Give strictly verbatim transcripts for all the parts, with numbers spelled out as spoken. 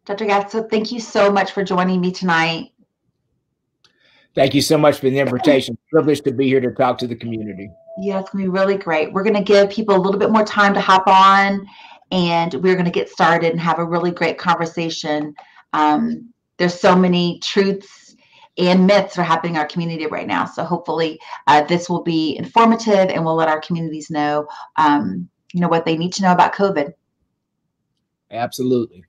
Doctor Gath, so thank you so much for joining me tonight. Thank you so much for the invitation. Privileged to be here to talk to the community. Yeah, it's going to be really great. We're going to give people a little bit more time to hop on, and we're going to get started and have a really great conversation. Um, there's so many truths and myths that are happening in our community right now. So hopefully uh, this will be informative, and we'll let our communities know, um, you know, what they need to know about COVID. Absolutely.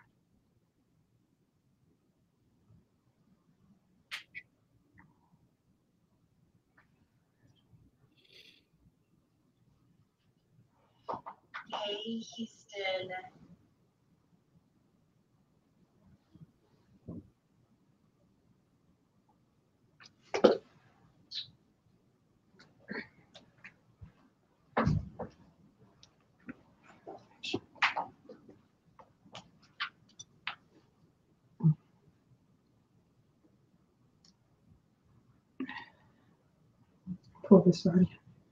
Hey, Houston. Pull this started.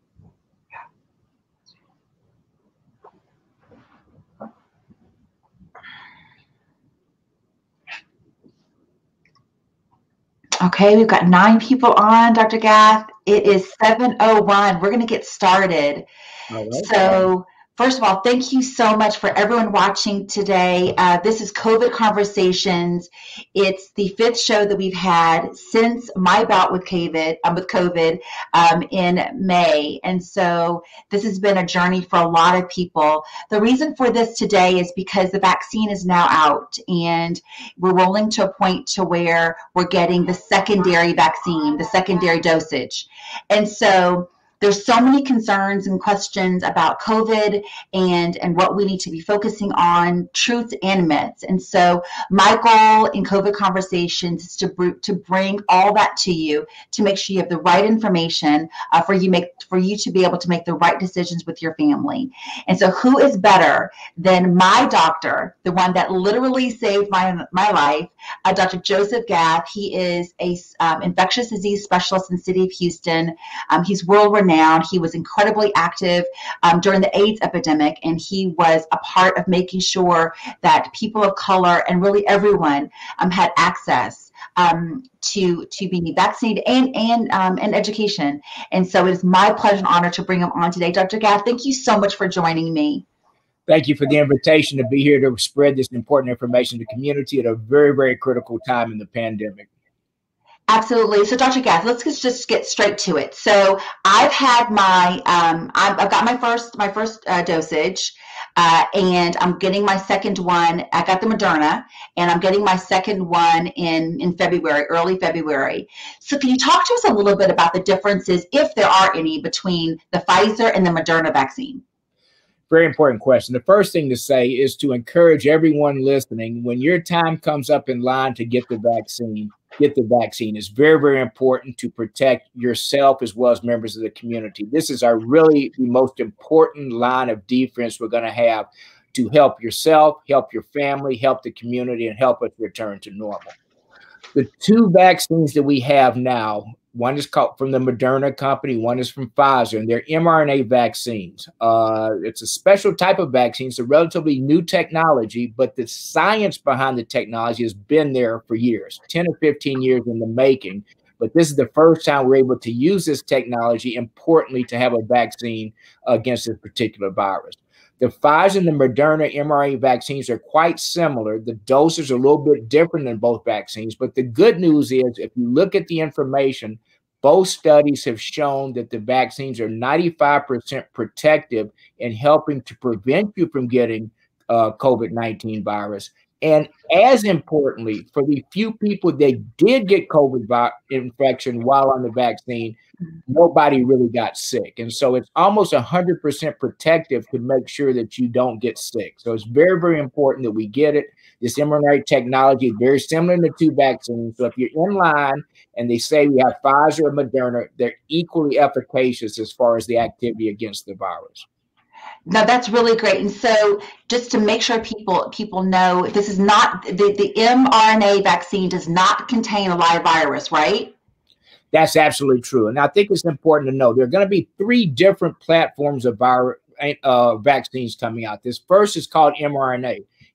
Okay, we've got nine people on, Doctor Gath. It is seven oh one. We're going to get started. All right. So, first of all, thank you so much for everyone watching today. Uh, this is COVID Conversations. It's the fifth show that we've had since my bout with COVID, um, with COVID um, in May. And so this has been a journey for a lot of people. The reason for this today is because the vaccine is now out, and we're rolling to a point to where we're getting the secondary vaccine, the secondary dosage. And so there's so many concerns and questions about COVID and, and what we need to be focusing on, truths and myths. And so my goal in COVID Conversations is to, br- to bring all that to you, to make sure you have the right information uh, for you make for you to be able to make the right decisions with your family. And so who is better than my doctor, the one that literally saved my, my life, uh, Doctor Joseph Gath. He is a um, infectious disease specialist in the city of Houston. Um, he's world-renowned. He was incredibly active um, during the AIDS epidemic, and he was a part of making sure that people of color and really everyone um, had access um, to to being vaccinated and and um, and education. And so it is my pleasure and honor to bring him on today. Doctor Gath, thank you so much for joining me. Thank you for the invitation to be here to spread this important information to the community at a very, very critical time in the pandemic. Absolutely. So, Doctor Gath, let's just get straight to it. So, I've had my, um, I've, I've got my first, my first uh, dosage, uh, and I'm getting my second one. I got the Moderna, and I'm getting my second one in in February, early February. So, can you talk to us a little bit about the differences, if there are any, between the Pfizer and the Moderna vaccine? Very important question. The first thing to say is to encourage everyone listening, when your time comes up in line to get the vaccine, get the vaccine. It's very, very important to protect yourself as well as members of the community. This is our really the most important line of defense we're going to have to help yourself, help your family, help the community, and help us return to normal. The two vaccines that we have now, one is called from the Moderna company, one is from Pfizer, and they're mRNA vaccines. Uh, it's a special type of vaccine. It's a relatively new technology, but the science behind the technology has been there for years, ten or fifteen years in the making. But this is the first time we're able to use this technology, importantly, to have a vaccine against this particular virus. The Pfizer and the Moderna mRNA vaccines are quite similar. The doses are a little bit different than both vaccines, but the good news is if you look at the information, both studies have shown that the vaccines are ninety-five percent protective in helping to prevent you from getting uh, COVID nineteen virus. And as importantly, for the few people that did get COVID infection while on the vaccine, nobody really got sick. And so it's almost one hundred percent protective to make sure that you don't get sick. So it's very, very important that we get it. This mRNA technology is very similar to the two vaccines. So if you're in line and they say we have Pfizer or Moderna, they're equally efficacious as far as the activity against the virus. No, that's really great. And so just to make sure people people know, this is not, the, the mRNA vaccine does not contain a live virus, right? That's absolutely true. And I think it's important to know there are going to be three different platforms of virus uh, vaccines coming out. This first is called mRNA.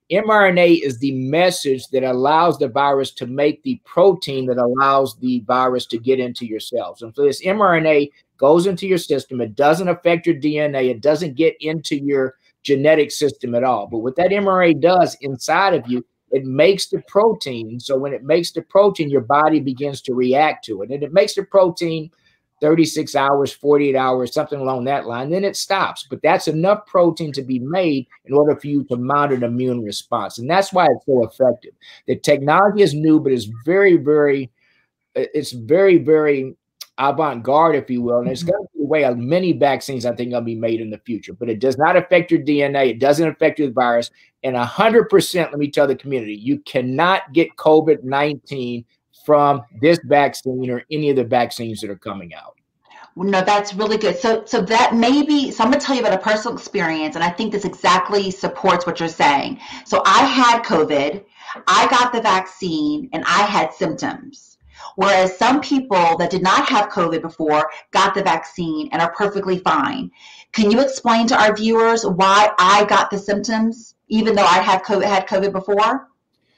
mRNA is the message that allows the virus to make the protein that allows the virus to get into your cells. And so this mRNA goes into your system. It doesn't affect your D N A. It doesn't get into your genetic system at all. But what that mRNA does inside of you, it makes the protein. So when it makes the protein, your body begins to react to it. And it makes the protein thirty-six hours, forty-eight hours, something along that line. Then it stops. But that's enough protein to be made in order for you to mount an immune response. And that's why it's so effective. The technology is new, but it's very, very, it's very, very avant-garde, if you will. And it's going to be the way of many vaccines, I think, are going to be made in the future. But it does not affect your D N A. It doesn't affect your virus. And one hundred percent, let me tell the community, you cannot get COVID nineteen from this vaccine or any of the vaccines that are coming out. No, that's really good. So, so that maybe, so I'm going to tell you about a personal experience, and I think this exactly supports what you're saying. So I had COVID, I got the vaccine, and I had symptoms. Whereas some people that did not have COVID before got the vaccine and are perfectly fine. Can you explain to our viewers why I got the symptoms, even though I had COVID, had COVID before?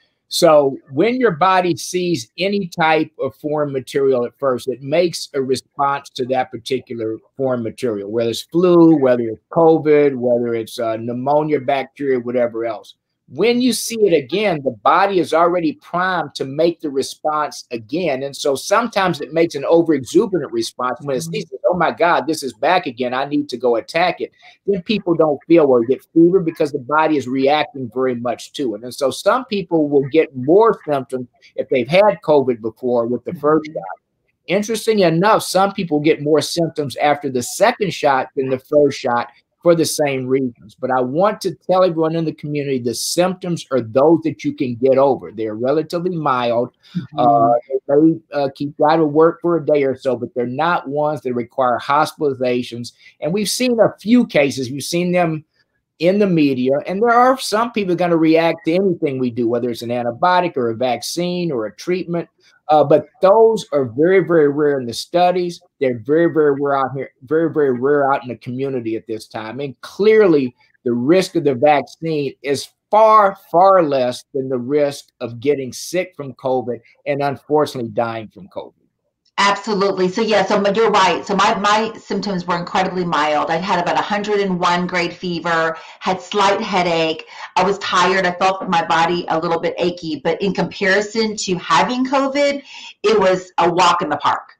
So when your body sees any type of foreign material at first, it makes a response to that particular foreign material, whether it's flu, whether it's COVID, whether it's uh, pneumonia, bacteria, whatever else. When you see it again, the body is already primed to make the response again. And so sometimes it makes an over-exuberant response. When it sees, oh my God, this is back again, I need to go attack it. Then people don't feel or get fever because the body is reacting very much to it. And so some people will get more symptoms if they've had COVID before with the first shot. Interesting enough, some people get more symptoms after the second shot than the first shot, for the same reasons. But I want to tell everyone in the community, the symptoms are those that you can get over. They're relatively mild. Mm-hmm. uh, they may uh, keep you out of work for a day or so, but they're not ones that require hospitalizations. And we've seen a few cases. We've seen them in the media, and there are some people going to react to anything we do, whether it's an antibiotic or a vaccine or a treatment. Uh, but those are very, very rare in the studies. They're very, very rare out here, very, very rare out in the community at this time. And clearly, the risk of the vaccine is far, far less than the risk of getting sick from COVID and unfortunately dying from COVID. Absolutely. So yeah, so you're right. So my, my symptoms were incredibly mild. I had about one hundred one grade fever, had slight headache. I was tired. I felt my body a little bit achy, but in comparison to having COVID, it was a walk in the park.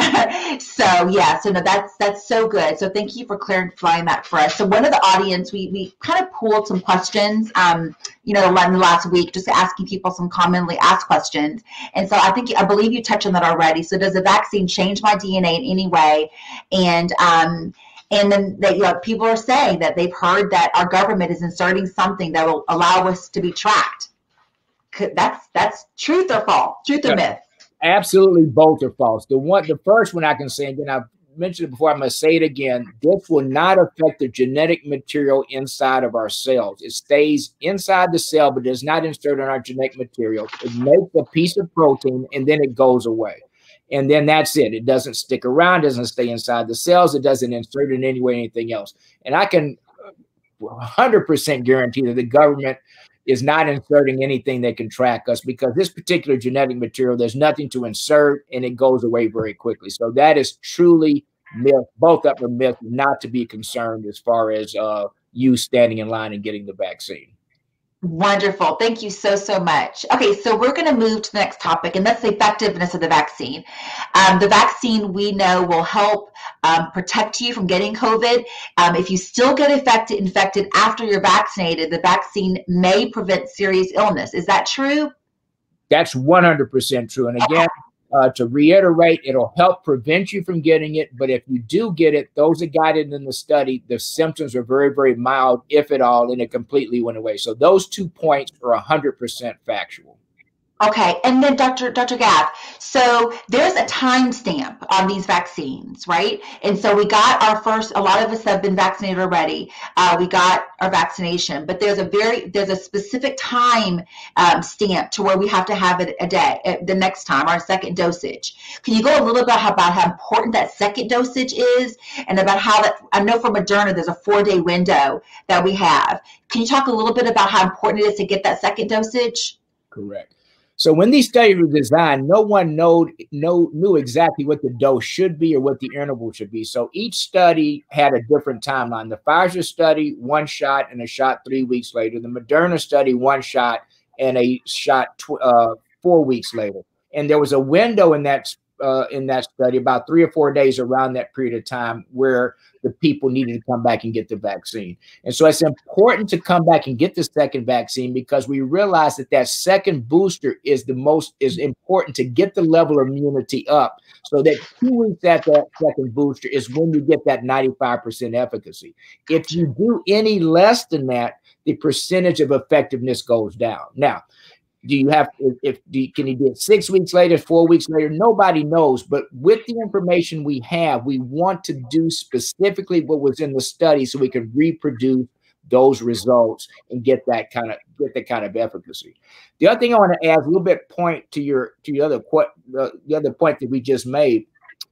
So yeah, so no, that's that's so good. So thank you for clarifying that for us. So one of the audience, we we kind of pulled some questions, um, you know, in the last week, just asking people some commonly asked questions. And so I think I believe you touched on that already. So does the vaccine change my D N A in any way? And um, and then that, you know, people are saying that they've heard that our government is inserting something that will allow us to be tracked. That's that's truth or false? Truth or myth? Absolutely, both are false. The one, the first one I can say, and then I've mentioned it before, I'm going to say it again. This will not affect the genetic material inside of our cells. It stays inside the cell, but does not insert in our genetic material. It makes a piece of protein, and then it goes away. And then that's it. It doesn't stick around, doesn't stay inside the cells. It doesn't insert in any way anything else. And I can one hundred percent guarantee that the government is not inserting anything that can track us, because this particular genetic material, there's nothing to insert and it goes away very quickly. So that is truly myth. Both of them are myth, not to be concerned as far as uh, you standing in line and getting the vaccine. Wonderful. Thank you so, so much. Okay, so we're going to move to the next topic, and that's the effectiveness of the vaccine. Um, the vaccine, we know, will help um, protect you from getting COVID. Um, if you still get infected, infected after you're vaccinated, the vaccine may prevent serious illness. Is that true? That's one hundred percent true. And again, Uh, to reiterate, it'll help prevent you from getting it. But if you do get it, those that got it in the study, the symptoms are very, very mild, if at all, and it completely went away. So those two points are one hundred percent factual. Okay, and then Doctor Doctor Gav, so there's a time stamp on these vaccines, right? And so we got our first. A lot of us have been vaccinated already. Uh, we got our vaccination, but there's a very there's a specific time um, stamp to where we have to have it a day, uh, the next time, our second dosage. Can you go a little bit about how important that second dosage is, and about how that? I know for Moderna there's a four day window that we have. Can you talk a little bit about how important it is to get that second dosage? Correct. So when these studies were designed, no one know, know, knew exactly what the dose should be or what the interval should be. So each study had a different timeline. The Pfizer study, one shot and a shot three weeks later. The Moderna study, one shot and a shot tw uh, four weeks later. And there was a window in that uh, in that study, about three or four days around that period of time, where the people needed to come back and get the vaccine. And so it's important to come back and get the second vaccine, because we realize that that second booster is the most is important to get the level of immunity up, so that two weeks after that second booster is when you get that ninety-five percent efficacy. If you do any less than that, the percentage of effectiveness goes down. Now, do you have, if, if do you, can you do it six weeks later, four weeks later? Nobody knows. But with the information we have, we want to do specifically what was in the study so we can reproduce those results and get that kind of get that kind of efficacy. The other thing I want to add a little bit point to your to the other the, the other point that we just made.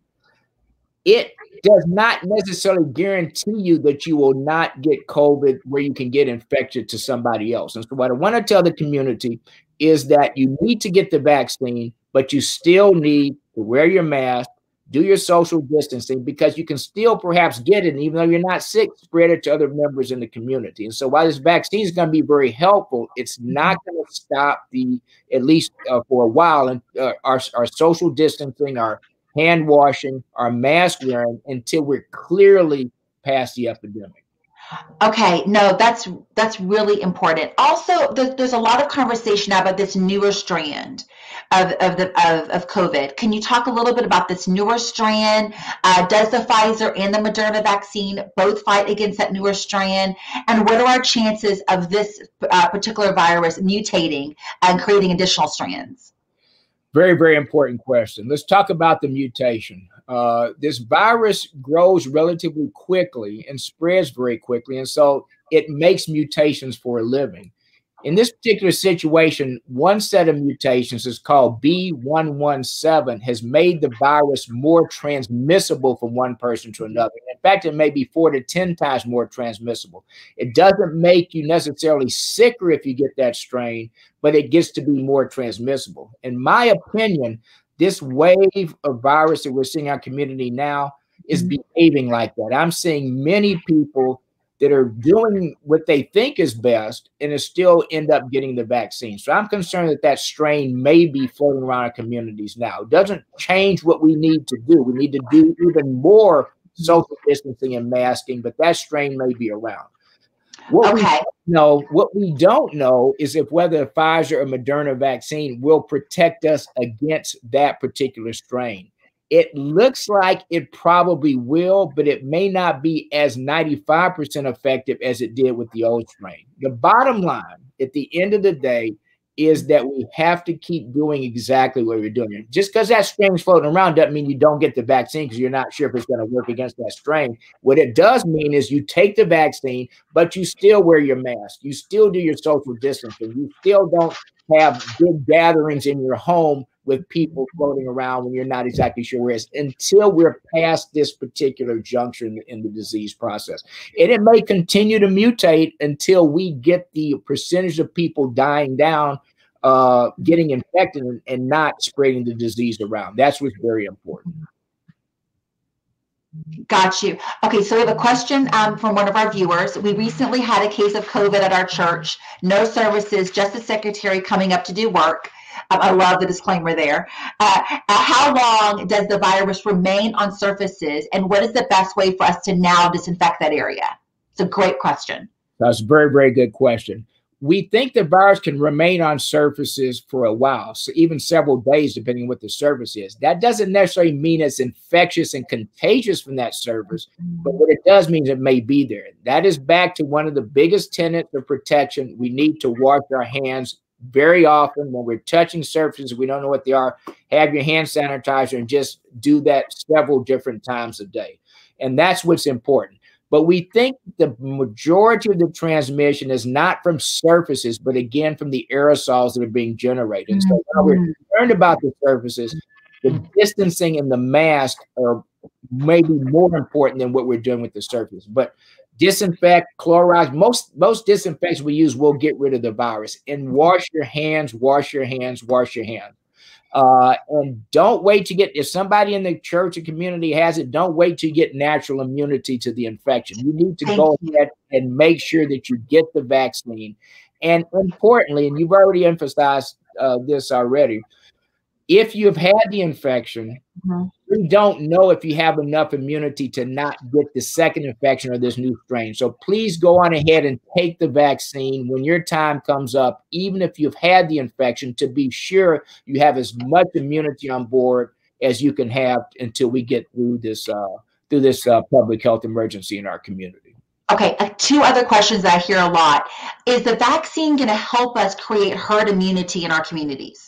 It does not necessarily guarantee you that you will not get COVID where you can get infected to somebody else. And so what I want to tell the community is that you need to get the vaccine, but you still need to wear your mask, do your social distancing, because you can still perhaps get it, and even though you're not sick, spread it to other members in the community. And so while this vaccine is going to be very helpful, it's not going to stop the, at least uh, for a while, and uh, our, our social distancing, our hand washing, our mask wearing, until we're clearly past the epidemic. Okay, no, that's that's really important. Also, there's, there's a lot of conversation about this newer strand of of the of, of COVID. Can you talk a little bit about this newer strand? Uh, does the Pfizer and the Moderna vaccine both fight against that newer strand? And what are our chances of this uh, particular virus mutating and creating additional strands? Very, very important question. Let's talk about the mutation. Uh, this virus grows relatively quickly and spreads very quickly, and so it makes mutations for a living. In this particular situation, one set of mutations is called B one one seven, has made the virus more transmissible from one person to another. In fact, it may be four to ten times more transmissible. It doesn't make you necessarily sicker if you get that strain, but it gets to be more transmissible. In my opinion, this wave of virus that we're seeing in our community now is behaving like that. I'm seeing many people that are doing what they think is best and is still end up getting the vaccine. So I'm concerned that that strain may be floating around our communities now. It doesn't change what we need to do. We need to do even more social distancing and masking, but that strain may be around. What okay. we know, what we don't know is if whether the Pfizer or Moderna vaccine will protect us against that particular strain. It looks like it probably will, but it may not be as ninety-five percent effective as it did with the old strain. The bottom line at the end of the day is that we have to keep doing exactly what we're doing. Just because that strain is floating around doesn't mean you don't get the vaccine because you're not sure if it's going to work against that strain. What it does mean is you take the vaccine, but you still wear your mask. You still do your social distancing. You still don't have big gatherings in your home with people floating around when you're not exactly sure where it is, until we're past this particular juncture in the, in the disease process. And it may continue to mutate until we get the percentage of people dying down, uh, getting infected, and, and not spreading the disease around. That's what's very important. Got you. Okay, so we have a question um, from one of our viewers. We recently had a case of COVID at our church. No services, just the secretary coming up to do work. Um, I love the disclaimer there. Uh, uh, how long does the virus remain on surfaces, and what is the best way for us to now disinfect that area? It's a great question. That's a very, very good question. We think the virus can remain on surfaces for a while, so even several days, depending on what the surface is. That doesn't necessarily mean it's infectious and contagious from that surface, but what it does mean is it may be there. That is back to one of the biggest tenets of protection. We need to wash our hands very often when we're touching surfaces, we don't know what they are, have your hand sanitizer and just do that several different times a day. And that's what's important. But we think the majority of the transmission is not from surfaces, but again, from the aerosols that are being generated. And so while we're concerned about the surfaces, the distancing and the mask are maybe more important than what we're doing with the surface. But disinfect, Clorox, most, most disinfectants we use will get rid of the virus. And wash your hands, wash your hands, wash your hands. Uh, and don't wait to get, if somebody in the church or community has it, don't wait to get natural immunity to the infection. You need to Thank go you. ahead and make sure that you get the vaccine. And importantly, and you've already emphasized uh, this already, if you've had the infection, mm-hmm. we don't know if you have enough immunity to not get the second infection or this new strain. So please go on ahead and take the vaccine when your time comes up, even if you've had the infection, to be sure you have as much immunity on board as you can have until we get through this uh, through this uh, public health emergency in our community. Okay, uh, two other questions that I hear a lot. Is the vaccine going to help us create herd immunity in our communities?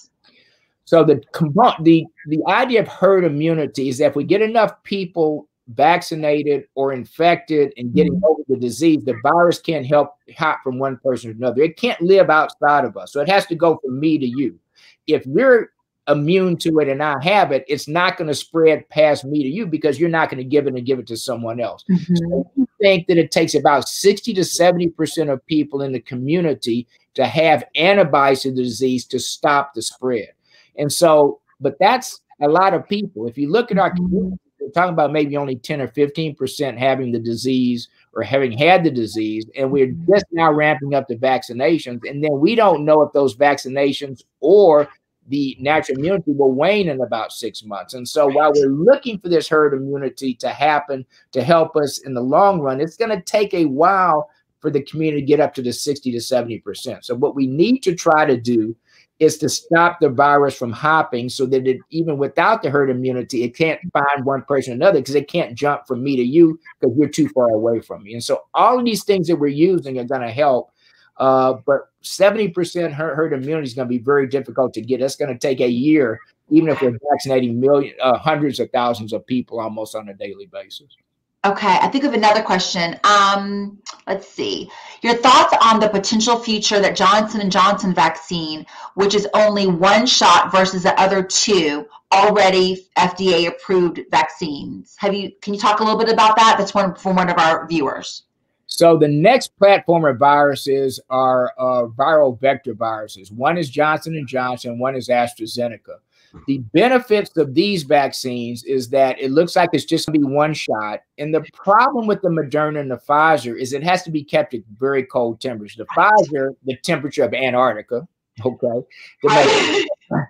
So the, the, the idea of herd immunity is that if we get enough people vaccinated or infected and getting mm-hmm. over the disease, the virus can't help hop from one person to another. It can't live outside of us. So it has to go from me to you. If you're immune to it and I have it, it's not going to spread past me to you because you're not going to give it and give it to someone else. Mm-hmm. So you think that it takes about sixty to seventy percent of people in the community to have antibodies to the disease to stop the spread. And so, but that's a lot of people. If you look at our community, we're talking about maybe only ten or fifteen percent having the disease or having had the disease. And we're just now ramping up the vaccinations. And then we don't know if those vaccinations or the natural immunity will wane in about six months. And so while we're looking for this herd immunity to happen, to help us in the long run, it's going to take a while for the community to get up to the sixty to seventy percent. So what we need to try to do is to stop the virus from hopping so that it, even without the herd immunity, it can't find one person or another because it can't jump from me to you because you're too far away from me. And so all of these things that we're using are going to help. Uh, but seventy percent herd, herd immunity is going to be very difficult to get. It's going to take a year, even if we're vaccinating millions, uh, hundreds of thousands of people almost on a daily basis. Okay, I think of another question. Um, let's see. Your thoughts on the potential future that Johnson and Johnson vaccine, which is only one shot versus the other two already F D A approved vaccines. Have you? Can you talk a little bit about that? That's one from one of our viewers. So the next platform of viruses are uh, viral vector viruses. One is Johnson and Johnson, one is AstraZeneca. The benefits of these vaccines is that it looks like it's just going to be one shot. And the problem with the Moderna and the Pfizer is it has to be kept at very cold temperatures. The Pfizer, the temperature of Antarctica, okay. The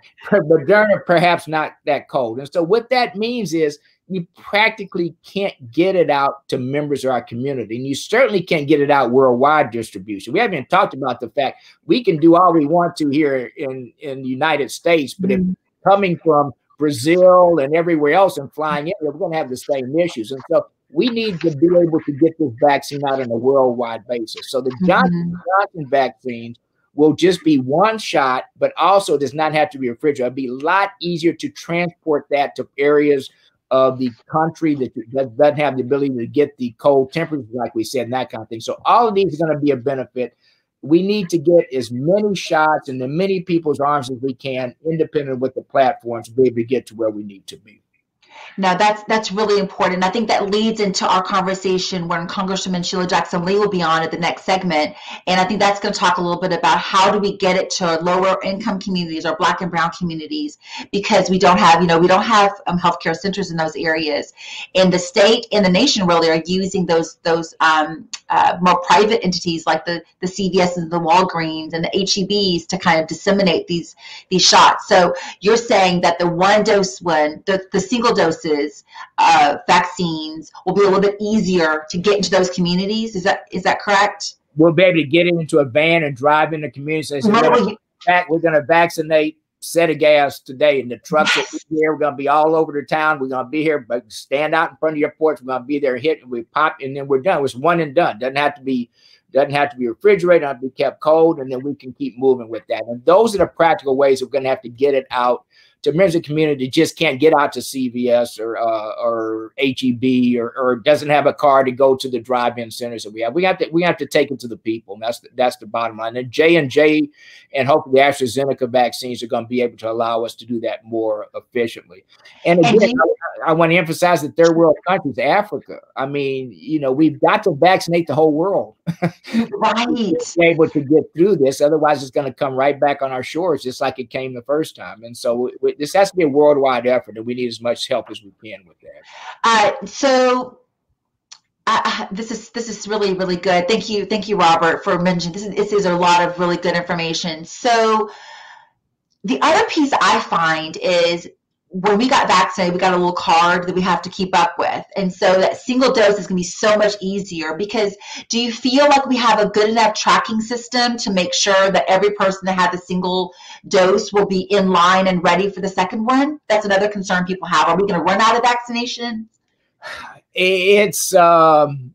Moderna, perhaps not that cold. And so what that means is you practically can't get it out to members of our community. And you certainly can't get it out worldwide distribution. We haven't even talked about the fact we can do all we want to here in, in the United States, but mm-hmm. if coming from Brazil and everywhere else and flying in, we're going to have the same issues. And so we need to be able to get this vaccine out on a worldwide basis. So the Johnson mm-hmm. Johnson vaccines will just be one shot, but also does not have to be refrigerated. It'll be a lot easier to transport that to areas of the country that, that doesn't have the ability to get the cold temperatures, like we said, and that kind of thing. So all of these are going to be a benefit. We need to get as many shots in as many people's arms as we can, independent of what the platforms, to be able to get to where we need to be. No, that's that's really important. I think that leads into our conversation when Congresswoman Sheila Jackson Lee will be on at the next segment. And I think that's going to talk a little bit about how do we get it to lower income communities or Black and brown communities, because we don't have, you know, we don't have um, healthcare centers in those areas. And the state and the nation really are using those those um, uh, more private entities like the, the C V S and the Walgreens and the H E Bs to kind of disseminate these these shots. So you're saying that the one dose one, the, the single dose Uh, vaccines will be a little bit easier to get into those communities. Is that is that correct? We'll be able to get into a van and drive into communities. So we're going to vaccinate set of gas today, and the trucks will be here. We're going to be all over the town. We're going to be here, but stand out in front of your porch. We're going to be there, hit, and we pop, and then we're done. It's one and done. Doesn't have to be Doesn't have to be refrigerated, doesn't have to be kept cold, and then we can keep moving with that. And those are the practical ways we're going to have to get it out to members of the community that just can't get out to C V S or uh, or H E B or, or doesn't have a car to go to the drive-in centers that we have. We have to we have to take it to the people. And that's the, that's the bottom line. And J and J and hopefully the AstraZeneca vaccines are going to be able to allow us to do that more efficiently. And again, and you, I, I want to emphasize that third world countries, Africa. I mean, you know, we've got to vaccinate the whole world. Right. To be able to get through this. Otherwise, it's going to come right back on our shores, just like it came the first time. And so we, this has to be a worldwide effort, and we need as much help as we can with that. Uh, so uh, this is this is really really good. Thank you, thank you, Robert, for mentioning this. Is, this is a lot of really good information. So the other piece I find is, when we got vaccinated, we got a little card that we have to keep up with. And so that single dose is going to be so much easier, because do you feel like we have a good enough tracking system to make sure that every person that had the single dose will be in line and ready for the second one? That's another concern people have. Are we going to run out of vaccination? It's um,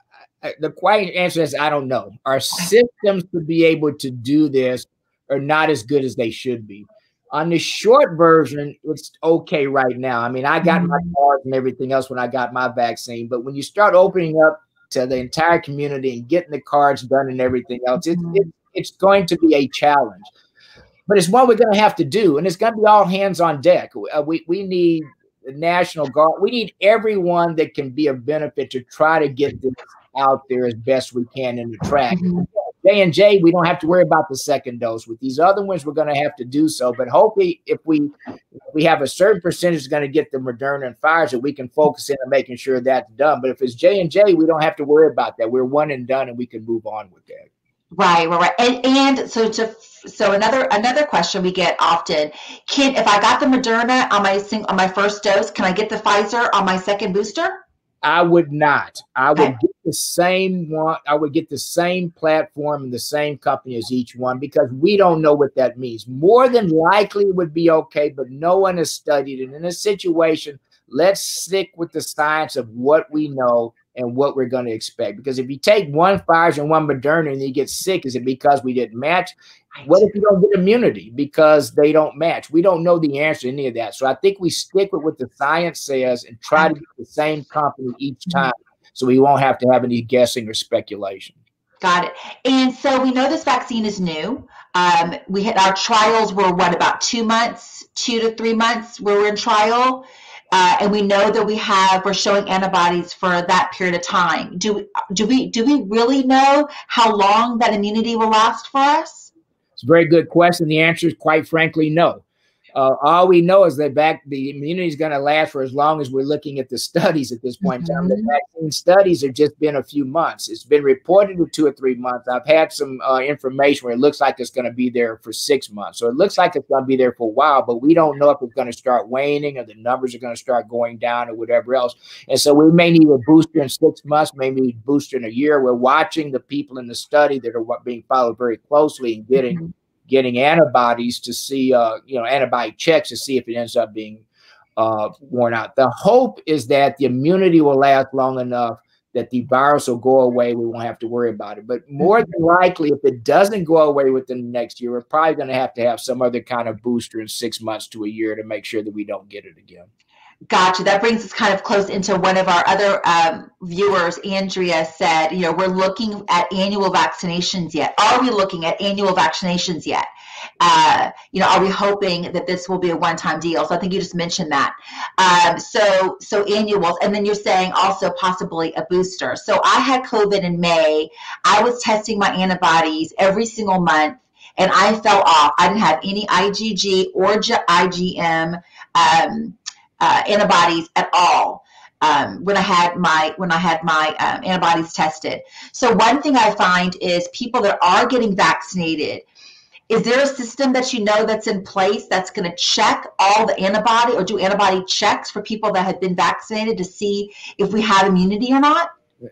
the quiet answer is I don't know. Our systems to be able to do this are not as good as they should be. On the short version, it's okay right now. I mean, I got my cards and everything else when I got my vaccine, but when you start opening up to the entire community and getting the cards done and everything else, it, it, it's going to be a challenge. But it's what we're going to have to do, and it's going to be all hands on deck. Uh, we, we need the National Guard. We need everyone that can be of benefit to try to get this out there as best we can in the track. Mm-hmm. J and J, we don't have to worry about the second dose. With these other ones, we're going to have to do so. But hopefully, if we if we have a certain percentage is going to get the Moderna and Pfizer, we can focus in on making sure that's done. But if it's J and J, we don't have to worry about that. We're one and done, and we can move on with that. Right, right, right. And and so to so another another question we get often: Can if I got the Moderna on my on my first dose, can I get the Pfizer on my second booster? I would not. I would okay. get the same one. I would get the same platform and the same company as each one, because we don't know what that means. More than likely it would be okay, but no one has studied it. In a situation, let's stick with the science of what we know and what we're going to expect. Because if you take one Pfizer and one Moderna and you get sick, is it because we didn't match? What if you don't get immunity because they don't match? We don't know the answer to any of that. So I think we stick with what the science says and try to get the same company each time, so we won't have to have any guessing or speculation. Got it. And so we know this vaccine is new. Um, we had our trials were what, about two months, two to three months where we're in trial. Uh, and we know that we have, we're showing antibodies for that period of time. Do, do we, do we really know how long that immunity will last for us? It's a very good question. The answer is, quite frankly, no. Uh, all we know is that back the immunity is going to last for as long as we're looking at the studies at this point in time. Mm-hmm. The vaccine studies have just been a few months. It's been reported to two or three months. I've had some uh, information where it looks like it's going to be there for six months. So it looks like it's going to be there for a while, but we don't know if it's going to start waning or the numbers are going to start going down or whatever else. And so we may need a booster in six months, maybe a booster in a year. We're watching the people in the study that are being followed very closely and getting mm-hmm. getting antibodies to see, uh, you know, antibody checks to see if it ends up being uh, worn out. The hope is that the immunity will last long enough that the virus will go away. We won't have to worry about it. But more than likely, if it doesn't go away within the next year, we're probably going to have to have some other kind of booster in six months to a year to make sure that we don't get it again. Gotcha. That brings us kind of close into one of our other um, viewers. Andrea said, you know, we're looking at annual vaccinations yet. Are we looking at annual vaccinations yet? Uh, you know, are we hoping that this will be a one-time deal? So I think you just mentioned that. Um, so, so annuals, and then you're saying also possibly a booster. So I had COVID in May. I was testing my antibodies every single month, and I fell off. I didn't have any I G G or I G M um, uh, antibodies at all. Um, when I had my when I had my um, antibodies tested. So one thing I find is people that are getting vaccinated, is there a system that you know that's in place that's going to check all the antibody or do antibody checks for people that have been vaccinated to see if we have immunity or not?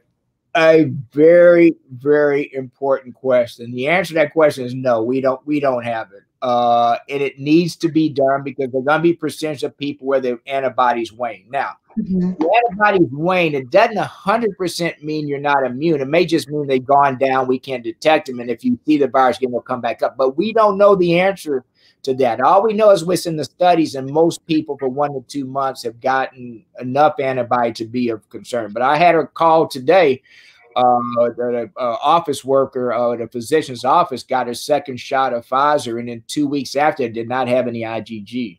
A very, very important question. The answer to that question is no, we don't we don't have it. uh, and it needs to be done because there's going to be percentage of people where the antibodies wane. Now, Mm-hmm. the antibodies wane, it doesn't one hundred percent mean you're not immune. It may just mean they've gone down. We can't detect them. And if you see the virus again, they'll come back up. But we don't know the answer to that. All we know is what's in the studies, and most people for one to two months have gotten enough antibody to be of concern. But I had a call today. Uh, the uh, office worker uh, at a physician's office got her second shot of Pfizer, and then two weeks after did not have any I G G.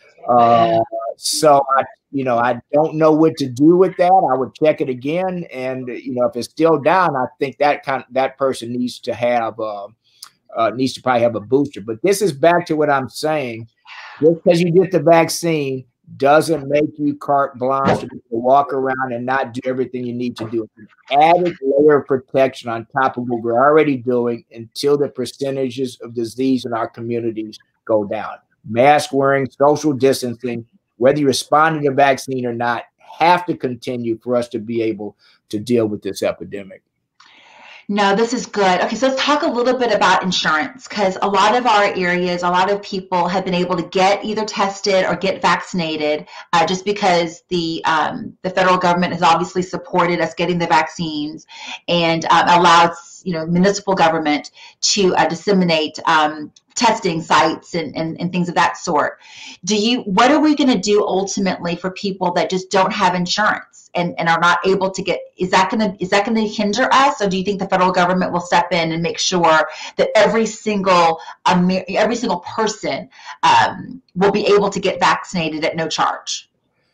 Uh, so, I, you know, I don't know what to do with that. I would check it again, and you know, if it's still down, I think that kind of, that person needs to have uh, uh, needs to probably have a booster. But this is back to what I'm saying: just because you get the vaccine doesn't make you carte blanche to walk around and not do everything you need to do. It's an added layer of protection on top of what we're already doing until the percentages of disease in our communities go down. Mask wearing, social distancing, whether you respond to the vaccine or not, have to continue for us to be able to deal with this epidemic. No, this is good. Okay, so let's talk a little bit about insurance, because a lot of our areas, a lot of people have been able to get either tested or get vaccinated uh, just because the um, the federal government has obviously supported us getting the vaccines and um, allowed, you know, municipal government to uh, disseminate um, testing sites and, and, and things of that sort. Do you, what are we going to do ultimately for people that just don't have insurance and, and are not able to get, is that going to, is that going to hinder us? Or do you think the federal government will step in and make sure that every single, um, every single person um, will be able to get vaccinated at no charge?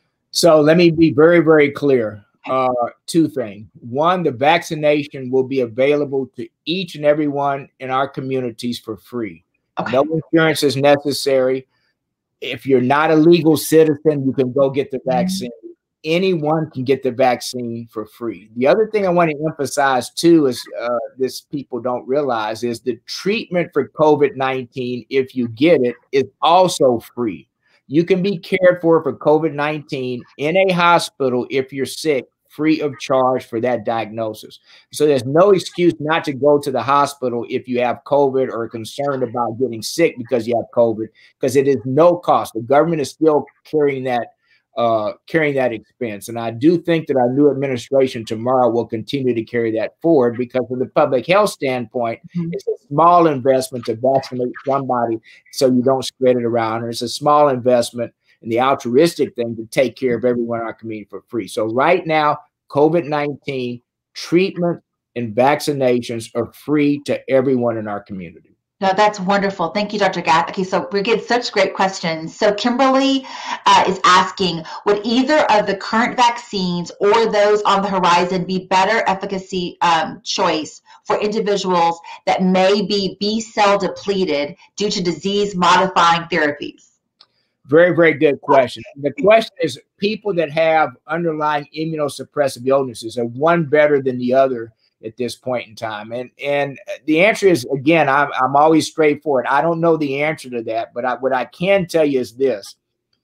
So let me be very, very clear. Uh, two things. One, the vaccination will be available to each and every one in our communities for free. Okay. No insurance is necessary. If you're not a legal citizen, you can go get the vaccine. Mm-hmm. Anyone can get the vaccine for free. The other thing I want to emphasize too is uh, this people don't realize is the treatment for COVID nineteen, if you get it, is also free. You can be cared for for COVID nineteen in a hospital if you're sick, free of charge for that diagnosis. So there's no excuse not to go to the hospital if you have COVID or are concerned about getting sick because you have COVID, because it is no cost. The government is still carrying that uh, carrying that expense. And I do think that our new administration tomorrow will continue to carry that forward because from the public health standpoint, mm-hmm. it's a small investment to vaccinate somebody so you don't spread it around. Or it's a small investment and the altruistic thing to take care of everyone in our community for free. So right now, COVID nineteen treatment and vaccinations are free to everyone in our community. No, that's wonderful. Thank you, Doctor Gath. Okay, so we get such great questions. So Kimberly uh, is asking, would either of the current vaccines or those on the horizon be better efficacy um, choice for individuals that may be B-cell depleted due to disease-modifying therapies? Very, very good question. The question is, people that have underlying immunosuppressive illnesses, are one better than the other at this point in time? And and the answer is, again, I'm, I'm always straightforward. I don't know the answer to that, but I, what I can tell you is this.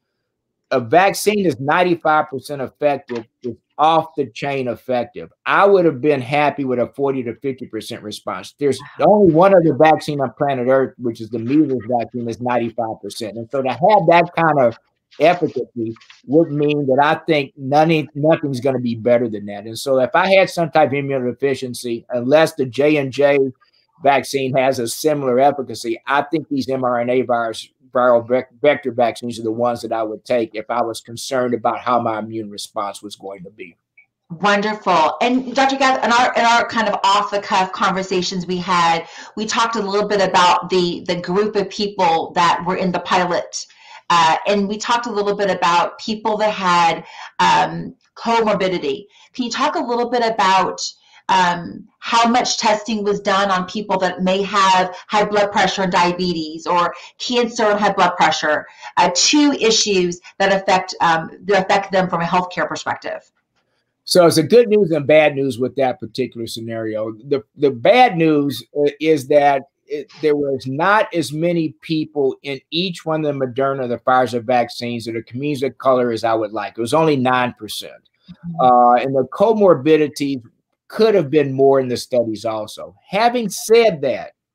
A vaccine is ninety-five percent effective. It's off the chain effective. I would have been happy with a forty to fifty percent response. There's only one other vaccine on planet Earth, which is the measles vaccine, is ninety-five percent. And so to have that kind of efficacy would mean that I think none, nothing's going to be better than that. And so if I had some type of immunodeficiency, unless the J and J vaccine has a similar efficacy, I think these mRNA virus viral vector vaccines are the ones that I would take if I was concerned about how my immune response was going to be. Wonderful. And Doctor Gath, in our in our kind of off the cuff conversations we had, we talked a little bit about the the group of people that were in the pilot. Uh, and we talked a little bit about people that had um, comorbidity. Can you talk a little bit about um, how much testing was done on people that may have high blood pressure and diabetes, or cancer and high blood pressure, uh, two issues that affect um, that affect them from a healthcare perspective? So it's a good news and bad news with that particular scenario. The, the bad news is that it, there was not as many people in each one of the Moderna, the Pfizer vaccines, or the communities of color as I would like. It was only nine percent. Mm-hmm. uh, and the comorbidities could have been more in the studies also. Having said that,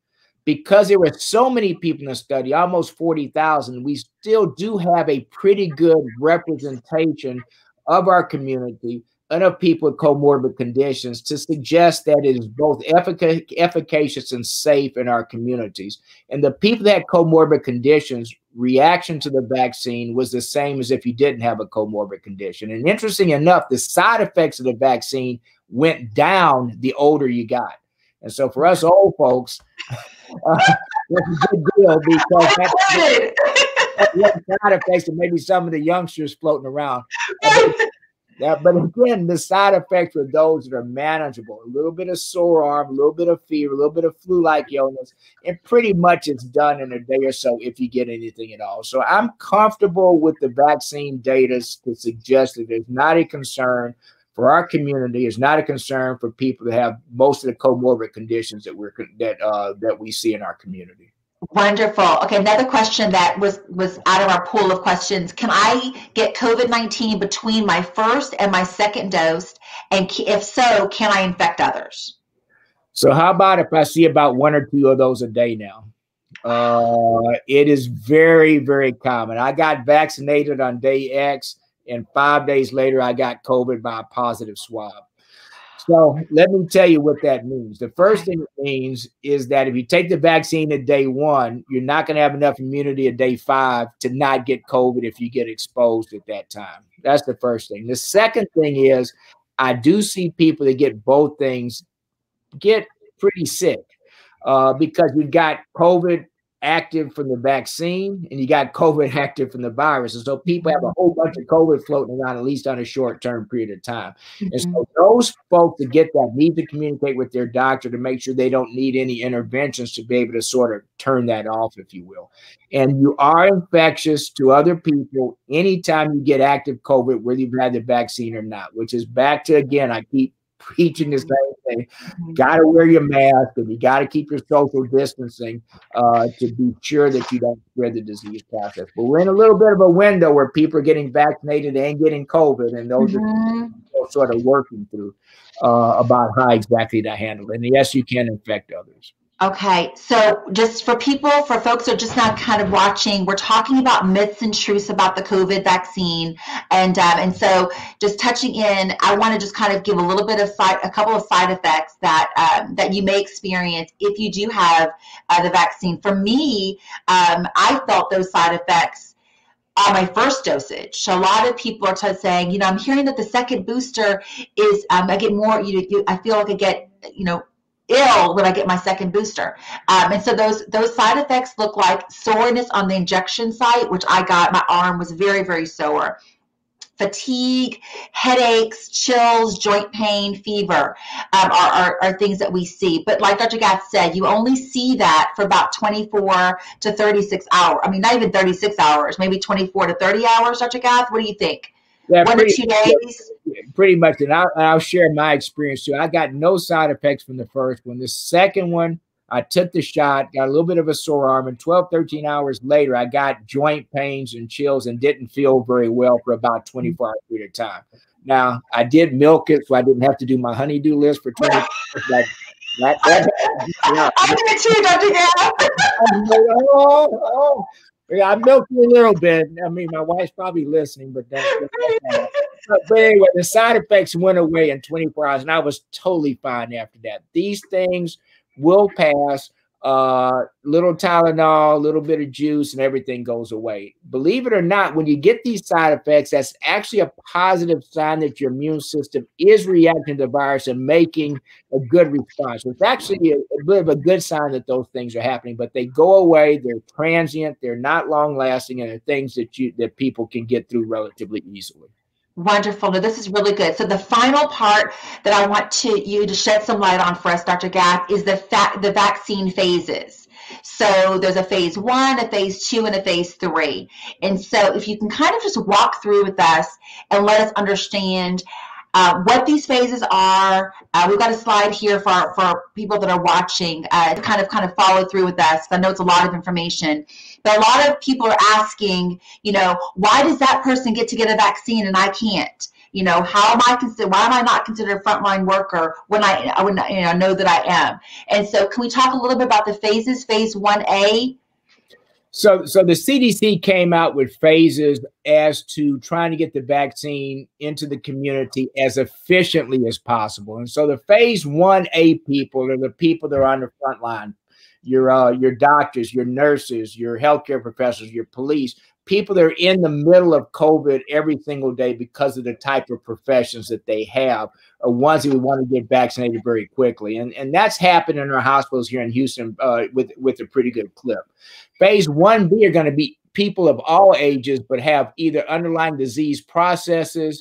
because there were so many people in the study, almost forty thousand, we still do have a pretty good representation of our community and of people with comorbid conditions to suggest that it is both effic efficacious and safe in our communities. And the people that had comorbid conditions, reaction to the vaccine was the same as if you didn't have a comorbid condition. And interesting enough, the side effects of the vaccine went down the older you got. And so for us old folks, uh, that's a good deal because that's, that's one side effects and maybe some of the youngsters floating around. Uh, Yeah, but again, the side effects are those that are manageable. A little bit of sore arm, a little bit of fever, a little bit of flu-like illness, and pretty much it's done in a day or so if you get anything at all. So I'm comfortable with the vaccine data to suggest that there's not a concern for our community. It's not a concern for people that have most of the comorbid conditions that we're that uh, that we see in our community. Wonderful. Okay, another question that was was out of our pool of questions. Can I get COVID nineteen between my first and my second dose? And if so, can I infect others? So how about if I see about one or two of those a day now? Uh, it is very, very common. I got vaccinated on day X, and five days later, I got COVID by a positive swab. So let me tell you what that means. The first thing it means is that if you take the vaccine at day one, you're not going to have enough immunity at day five to not get COVID if you get exposed at that time. That's the first thing. The second thing is I do see people that get both things get pretty sick uh, because you've got COVID active from the vaccine and you got COVID active from the virus. And so people have a whole bunch of COVID floating around, at least on a short-term period of time. Mm-hmm. And so those folks that get that need to communicate with their doctor to make sure they don't need any interventions to be able to sort of turn that off, if you will. And you are infectious to other people anytime you get active COVID, whether you've had the vaccine or not, which is back to, again, I keep preaching the same thing. Mm-hmm. Got to wear your mask and you got to keep your social distancing uh, to be sure that you don't spread the disease process. But we're in a little bit of a window where people are getting vaccinated and getting COVID, and those mm-hmm. are sort of working through uh, about how exactly to handle it. And yes, you can infect others. Okay, so just for people, for folks who are just now kind of watching, we're talking about myths and truths about the COVID vaccine, and um, and so just touching in, I want to just kind of give a little bit of side, a couple of side effects that um, that you may experience if you do have uh, the vaccine. For me, um, I felt those side effects on my first dosage. So a lot of people are saying, you know, I'm hearing that the second booster is, um, I get more, you, you, I feel like I get, you know, ill when I get my second booster. Um, and so those those side effects look like soreness on the injection site, which I got. My arm was very, very sore. Fatigue, headaches, chills, joint pain, fever um, are, are, are things that we see. But like Doctor Gath said, you only see that for about twenty-four to thirty-six hours. I mean, not even thirty-six hours, maybe twenty-four to thirty hours, Doctor Gath. What do you think? Yeah, One pretty, to two days? Pretty much. And I'll, I'll share my experience too. I got no side effects from the first one. The second one, I took the shot, got a little bit of a sore arm, and twelve, thirteen hours later, I got joint pains and chills and didn't feel very well for about twenty-four hours period of time. Now, I did milk it, so I didn't have to do my honeydew list for twenty hours. That, that, that, yeah. I did it too, Doctor Gath. oh, oh. Yeah, I milked you a little bit. I mean, my wife's probably listening, but that, that, but, but anyway, the side effects went away in twenty-four hours, and I was totally fine after that. These things will pass. Uh, little Tylenol, a little bit of juice, and everything goes away. Believe it or not, when you get these side effects, that's actually a positive sign that your immune system is reacting to the virus and making a good response. So it's actually a, a bit of a good sign that those things are happening, but they go away. They're transient. They're not long lasting, and they're things that you that people can get through relatively easily. Wonderful. No, this is really good. So the final part that I want to you to shed some light on for us, Doctor Gath, is the fa the vaccine phases. So there's a phase one, a phase two, and a phase three. And so if you can kind of just walk through with us and let us understand uh, what these phases are. Uh, we've got a slide here for our, for people that are watching uh, to kind of kind of follow through with us. I know it's a lot of information. But a lot of people are asking, you know, why does that person get to get a vaccine and I can't? You know, how am I considered? Why am I not considered a frontline worker when I, I would, you know, know that I am? And so, can we talk a little bit about the phases? Phase one A. So, so the C D C came out with phases as to trying to get the vaccine into the community as efficiently as possible. And so the phase one A people are the people that are on the front line. Your, uh, your doctors, your nurses, your healthcare professionals, your police, people that are in the middle of COVID every single day because of the type of professions that they have are ones that we want to get vaccinated very quickly. And, and that's happened in our hospitals here in Houston uh, with, with a pretty good clip. Phase one B are going to be people of all ages, but have either underlying disease processes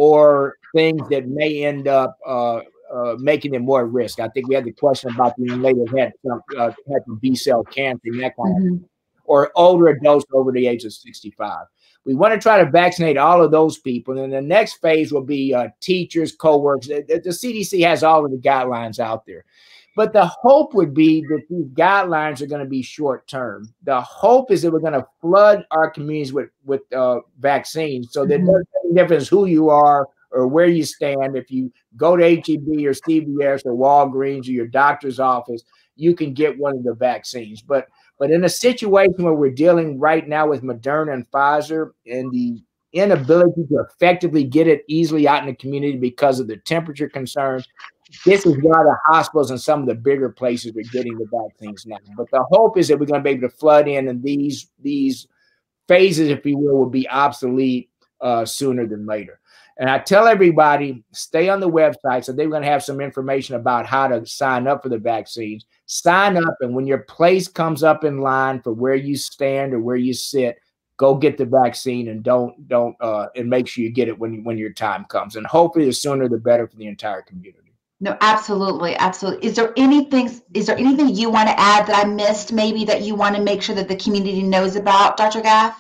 or things that may end up uh, uh, making them more at risk. I think we had the question about the young lady that had some uh, had some B-cell cancer and that kind mm-hmm. of thing, or older adults over the age of sixty-five. We want to try to vaccinate all of those people. And the next phase will be uh, teachers, co-workers. The, the C D C has all of the guidelines out there. But the hope would be that these guidelines are going to be short-term. The hope is that we're going to flood our communities with, with uh, vaccines so that mm-hmm. it doesn't make a difference who you are or where you stand. If you go to H E B or C V S or Walgreens or your doctor's office, you can get one of the vaccines. But But in a situation where we're dealing right now with Moderna and Pfizer and the inability to effectively get it easily out in the community because of the temperature concerns, this is why the hospitals and some of the bigger places are getting the vaccines now. But the hope is that we're going to be able to flood in, and these, these phases, if you will, will be obsolete uh, sooner than later. And I tell everybody, stay on the website. So they're going to have some information about how to sign up for the vaccines. Sign up, and when your place comes up in line for where you stand or where you sit, go get the vaccine, and don't don't uh, and make sure you get it when when your time comes. And hopefully, the sooner the better for the entire community. No, absolutely, absolutely. Is there anything? Is there anything you want to add that I missed? Maybe that you want to make sure that the community knows about, Doctor Gaff?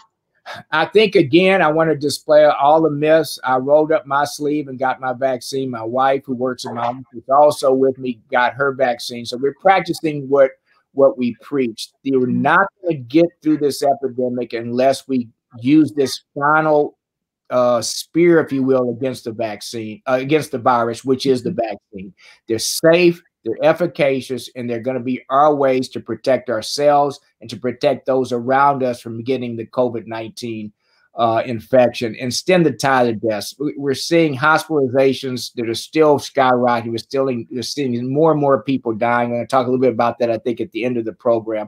I think, again, I want to display all the myths. I rolled up my sleeve and got my vaccine. My wife, who works in my office, also with me, got her vaccine. So we're practicing what, what we preach. We're not going to get through this epidemic unless we use this final uh, spear, if you will, against the vaccine, uh, against the virus, which is the vaccine. They're safe. They're efficacious, and they're going to be our ways to protect ourselves and to protect those around us from getting the COVID nineteen uh, infection and stem the tide of deaths. We're seeing hospitalizations that are still skyrocketing. We're still in, we're seeing more and more people dying. I'm going to talk a little bit about that, I think, at the end of the program.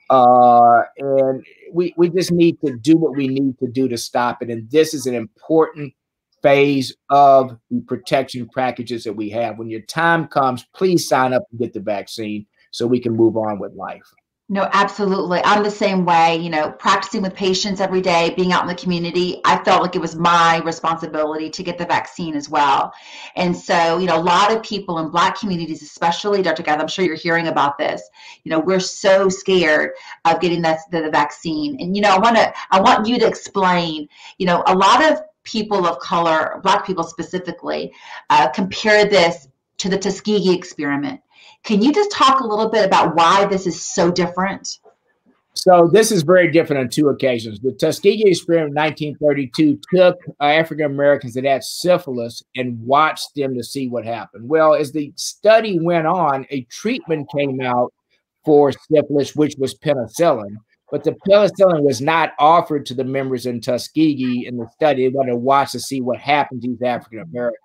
Uh, and we, we just need to do what we need to do to stop it. And this is an important phase of the protection packages that we have. When your time comes, please sign up and get the vaccine so we can move on with life. No, absolutely. I'm the same way, you know, practicing with patients every day, being out in the community. I felt like it was my responsibility to get the vaccine as well. And so, you know, a lot of people in Black communities, especially, Doctor Gaff, I'm sure you're hearing about this, you know, we're so scared of getting that, the, the vaccine. And, you know, I want to, I want you to explain, you know, a lot of people of color, Black people specifically, uh, compare this to the Tuskegee experiment. Can you just talk a little bit about why this is so different? So this is very different on two occasions. The Tuskegee experiment in nineteen thirty-two took uh, African Americans that had syphilis and watched them to see what happened. Well, as the study went on, a treatment came out for syphilis, which was penicillin. But the penicillin was not offered to the members in Tuskegee in the study. They wanted to watch to see what happened to these African Americans.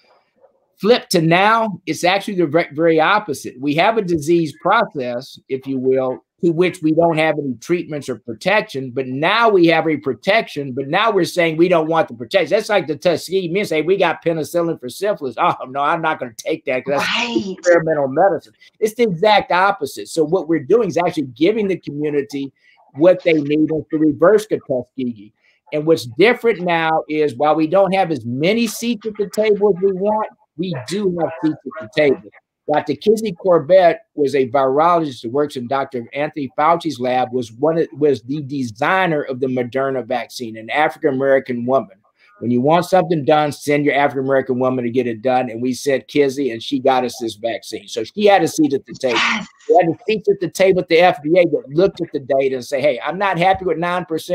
Flip to now, it's actually the very opposite. We have a disease process, if you will, to which we don't have any treatments or protection, but now we have a protection, but now we're saying we don't want the protection. That's like the Tuskegee men say, we got penicillin for syphilis. Oh, no, I'm not going to take that because that's right. Experimental medicine. It's the exact opposite. So what we're doing is actually giving the community what they need to reverse the Tuskegee. And what's different now is while we don't have as many seats at the table as we want, we do have seats at the table. Doctor Kizzy Corbett was a virologist who works in Doctor Anthony Fauci's lab, was one of, was the designer of the Moderna vaccine, an African-American woman. When you want something done, send your African-American woman to get it done. And we sent Kizzy, and she got us this vaccine. So she had a seat at the table. Yes. We had a seat at the table at the F D A that looked at the data and say, hey, I'm not happy with nine percent,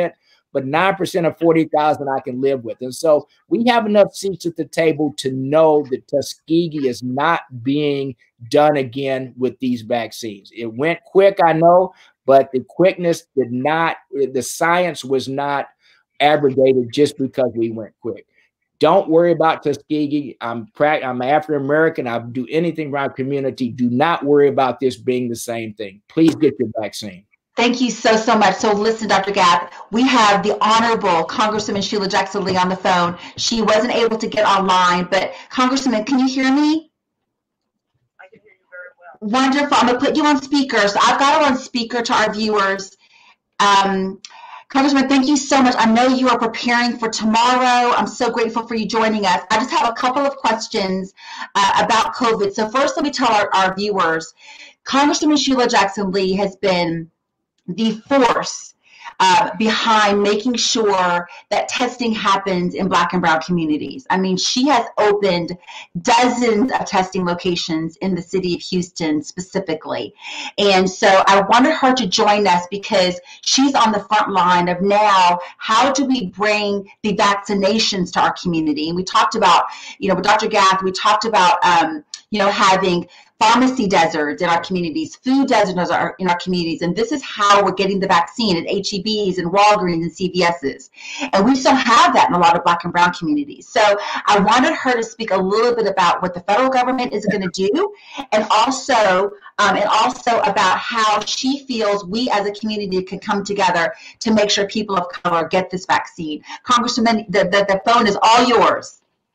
but nine percent of forty thousand I can live with. And so we have enough seats at the table to know that Tuskegee is not being done again with these vaccines. It went quick, I know, but the quickness did not, the science was not abrogated just because we went quick. Don't worry about Tuskegee. I'm I'm African-American. I do anything around community. Do not worry about this being the same thing. Please get your vaccine. Thank you so, so much. So listen, Doctor Gath, we have the Honorable Congresswoman Sheila Jackson Lee on the phone. She wasn't able to get online, but Congresswoman, can you hear me? I can hear you very well. Wonderful. I'm going to put you on speaker. So I've got her on speaker to our viewers. Um, Congressman, thank you so much. I know you are preparing for tomorrow. I'm so grateful for you joining us. I just have a couple of questions uh, about COVID. So first, let me tell our, our viewers, Congresswoman Sheila Jackson Lee has been the force uh, behind making sure that testing happens in Black and Brown communities. I mean, she has opened dozens of testing locations in the city of Houston specifically. And so I wanted her to join us because she's on the front line of now, how do we bring the vaccinations to our community? And we talked about, you know, with Doctor Gath, we talked about, um, you know, having pharmacy deserts in our communities, food deserts in our communities, and this is how we're getting the vaccine at H E Bs and Walgreens and C V S's. And we still have that in a lot of Black and Brown communities. So I wanted her to speak a little bit about what the federal government is going to do, and also um, and also about how she feels we as a community can come together to make sure people of color get this vaccine. Congresswoman, the, the, the phone is all yours.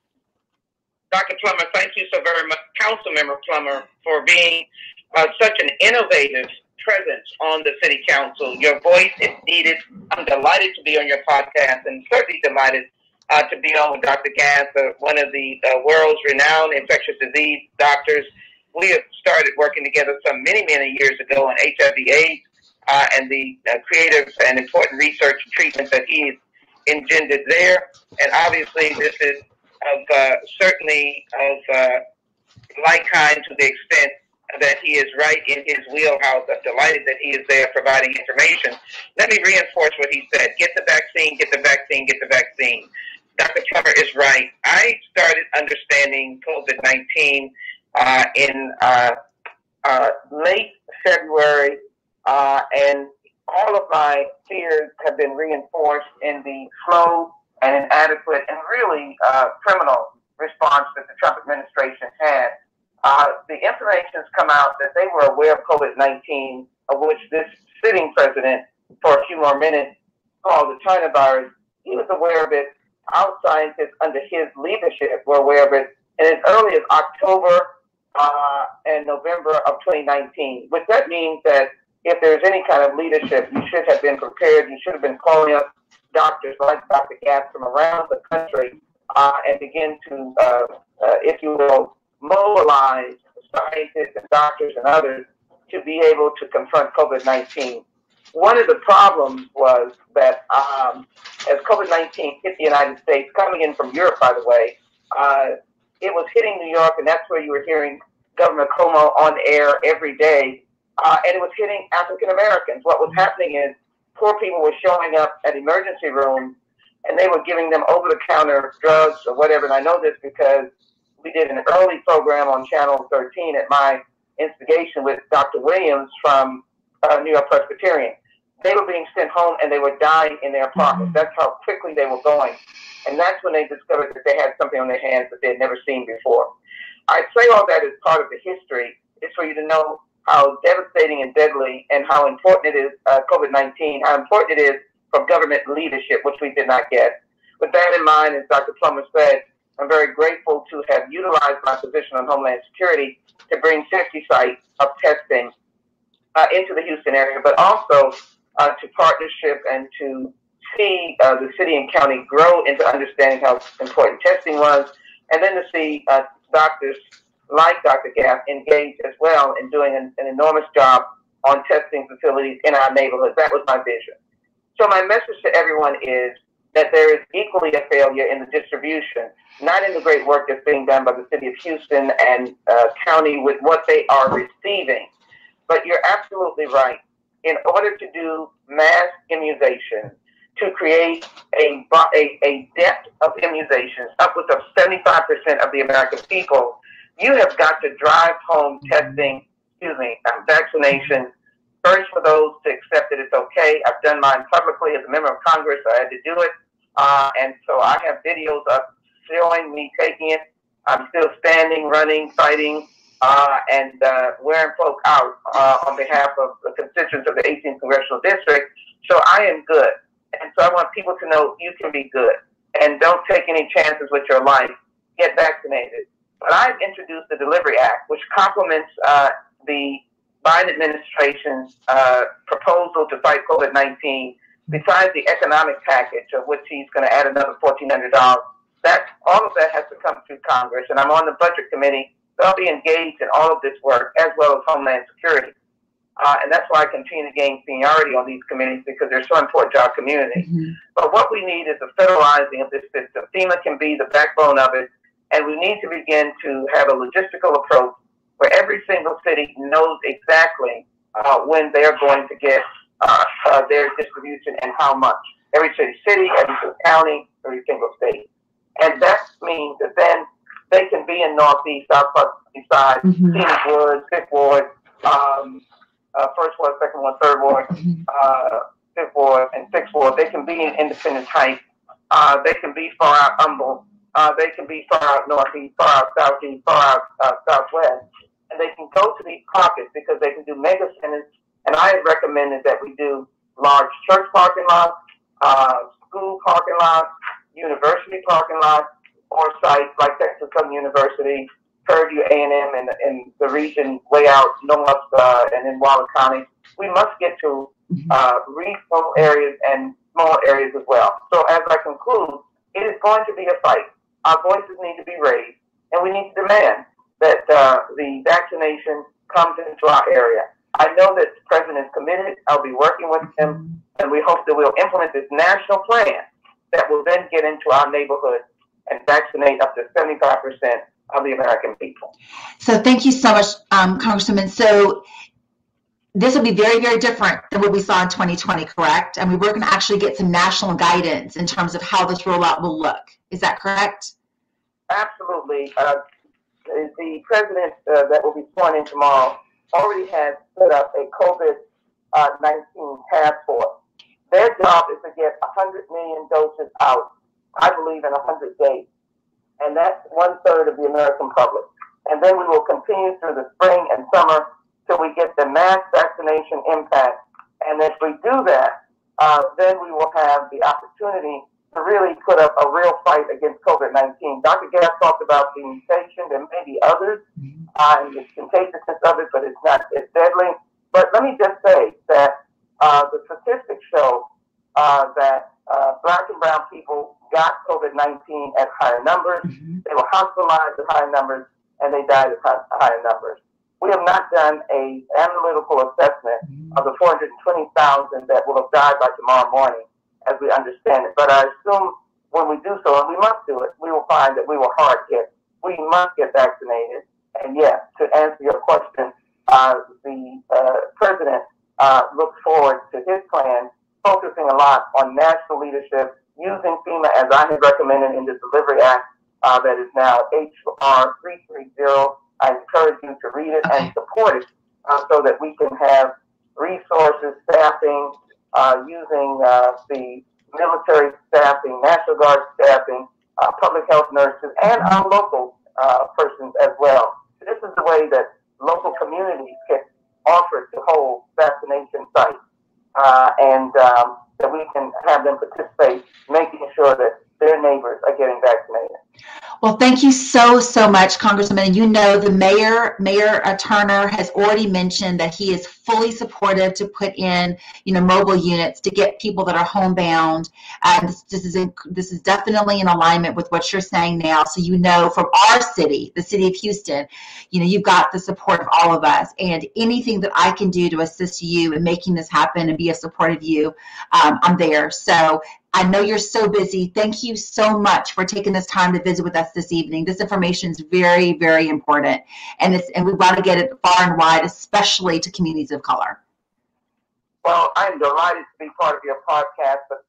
Doctor Plummer, thank you so very much, Councilmember Plummer, for being uh, such an innovative presence on the City Council. Your voice is needed. I'm delighted to be on your podcast, and certainly delighted uh, to be on with Doctor Gath, uh, one of the uh, world's renowned infectious disease doctors. We have started working together some many, many years ago on H I V AIDS uh, and the uh, creative and important research and treatment that he has engendered there. And obviously, this is of uh, certainly of uh, like kind to the extent that he is right in his wheelhouse. I'm delighted that he is there providing information. Let me reinforce what he said. Get the vaccine, get the vaccine, get the vaccine. Doctor Plummer is right. I started understanding COVID nineteen uh, in uh, uh, late February, uh, and all of my fears have been reinforced in the slow and inadequate and really uh, criminal response that the Trump administration had. Uh, the information has come out that they were aware of COVID nineteen, of which this sitting president, for a few more minutes, called the China virus. He was aware of it. Our scientists under his leadership were aware of it in as early as October uh, and November of twenty nineteen, which that means that if there's any kind of leadership, you should have been prepared. You should have been calling up doctors like Doctor Gath from around the country uh, and begin to, uh, uh, if you will, mobilize scientists and doctors and others to be able to confront COVID nineteen. One of the problems was that um, as COVID nineteen hit the United States, coming in from Europe, by the way, uh, it was hitting New York, and that's where you were hearing Governor Cuomo on air every day, uh, and it was hitting African Americans. What was happening is poor people were showing up at emergency rooms, and they were giving them over-the-counter drugs or whatever. And I know this because we did an early program on Channel thirteen at my instigation with Doctor Williams from uh, New York Presbyterian. They were being sent home, and they were dying in their apartments. Mm-hmm. That's how quickly they were going. And that's when they discovered that they had something on their hands that they had never seen before. I say all that as part of the history. It's for you to know how devastating and deadly and how important it is, uh, COVID nineteen, how important it is for government leadership, which we did not get. With that in mind, as Doctor Plummer said, I'm very grateful to have utilized my position on Homeland Security to bring fifty sites of testing uh, into the Houston area, but also uh, to partnership and to see uh, the city and county grow into understanding how important testing was, and then to see uh, doctors like Doctor Gath engaged as well in doing an, an enormous job on testing facilities in our neighborhoods. That was my vision. So my message to everyone is that there is equally a failure in the distribution, not in the great work that's being done by the city of Houston and uh, county with what they are receiving. But you're absolutely right. In order to do mass immunization, to create a, a, a depth of immunizations, upwards of seventy-five percent of the American people. You have got to drive home testing, excuse me, vaccination, first for those to accept that it's okay. I've done mine publicly as a member of Congress. I had to do it. Uh, and so I have videos up showing me taking it. I'm still standing, running, fighting, uh, and uh, wearing folk out uh, on behalf of the constituents of the eighteenth Congressional District. So I am good. And so I want people to know you can be good. And don't take any chances with your life. Get vaccinated. But I've introduced the Delivery Act, which complements uh, the Biden administration's uh, proposal to fight COVID nineteen, besides the economic package of which he's going to add another fourteen hundred dollars. That, all of that has to come through Congress, and I'm on the Budget Committee, so I'll be engaged in all of this work, as well as Homeland Security. Uh, and that's why I continue to gain seniority on these committees, because they're so important to our community. Mm-hmm. But what we need is a federalizing of this system. FEMA can be the backbone of it, and we need to begin to have a logistical approach where every single city knows exactly uh, when they're going to get uh, uh, their distribution and how much. Every city, city, every single county, every single state. And that means that then they can be in Northeast, South East Side, mm-hmm. Phoenix Ward, Fifth Ward, um, uh, First Ward, Second Ward, Third Ward, mm-hmm. uh, Fifth Ward, and Sixth Ward. They can be in Independence Heights. Uh, they can be far out Humble. Uh, they can be far out Northeast, far out Southeast, far out uh, Southwest. And they can go to these pockets because they can do mega centers. And I have recommended that we do large church parking lots, uh, school parking lots, university parking lots, or sites like Texas Southern University, Purdue A and M, and in the region way out north uh, and in Waller County. We must get to uh, regional areas and small areas as well. So as I conclude, it is going to be a fight. Our voices need to be raised, and we need to demand that uh, the vaccination comes into our area. I know that the president is committed. I'll be working with him, and we hope that we'll implement this national plan that will then get into our neighborhood and vaccinate up to seventy-five percent of the American people. So thank you so much, um, Congressman. So this will be very, very different than what we saw in twenty twenty, correct? I mean, we're going to actually get some national guidance in terms of how this rollout will look. Is that correct? Absolutely. Uh, the, the president uh, that will be sworn in tomorrow already has set up a COVID nineteen task force. Their job is to get one hundred million doses out, I believe, in one hundred days. And that's one-third of the American public. And then we will continue through the spring and summer till we get the mass vaccination impact. And if we do that, uh, then we will have the opportunity to really put up a real fight against COVID nineteen. Doctor Gass talked about the mutation. There may be others, uh, and the contagiousness of it, but it's not as deadly. But let me just say that uh, the statistics show uh, that uh, black and brown people got COVID nineteen at higher numbers. Mm-hmm. They were hospitalized at higher numbers, and they died at higher numbers. We have not done an analytical assessment mm-hmm. of the four hundred twenty thousand that will have died by tomorrow morning, as we understand it. But I assume when we do so, and we must do it, we will find that we were hard hit. We must get vaccinated. And yes, to answer your question, uh, the uh, president uh, looks forward to his plan, focusing a lot on national leadership, using FEMA as I have recommended in the Delivery Act uh, that is now H R three thirty. I encourage you to read it and support it uh, so that we can have resources, staffing, uh, using uh, the military staffing, National Guard staffing, uh, public health nurses, and our local uh, persons as well. This is the way that local communities can offer to hold vaccination sites uh, and um, that we can have them participate, making sure that their neighbors are getting vaccinated. Well, thank you so, so much, Congressman. And you know, the mayor, Mayor uh, Turner, has already mentioned that he is fully supportive to put in, you know, mobile units to get people that are homebound. And this, this is in, this is definitely in alignment with what you're saying now. So you know, from our city, the city of Houston, you know, you've got the support of all of us. And anything that I can do to assist you in making this happen and be a support of you, um, I'm there. So I know you're so busy. Thank you so much for taking this time to visit with us this evening. This information is very, very important, and it's and we want to get it far and wide, especially to communities of color. Well, I'm delighted to be part of your podcast, but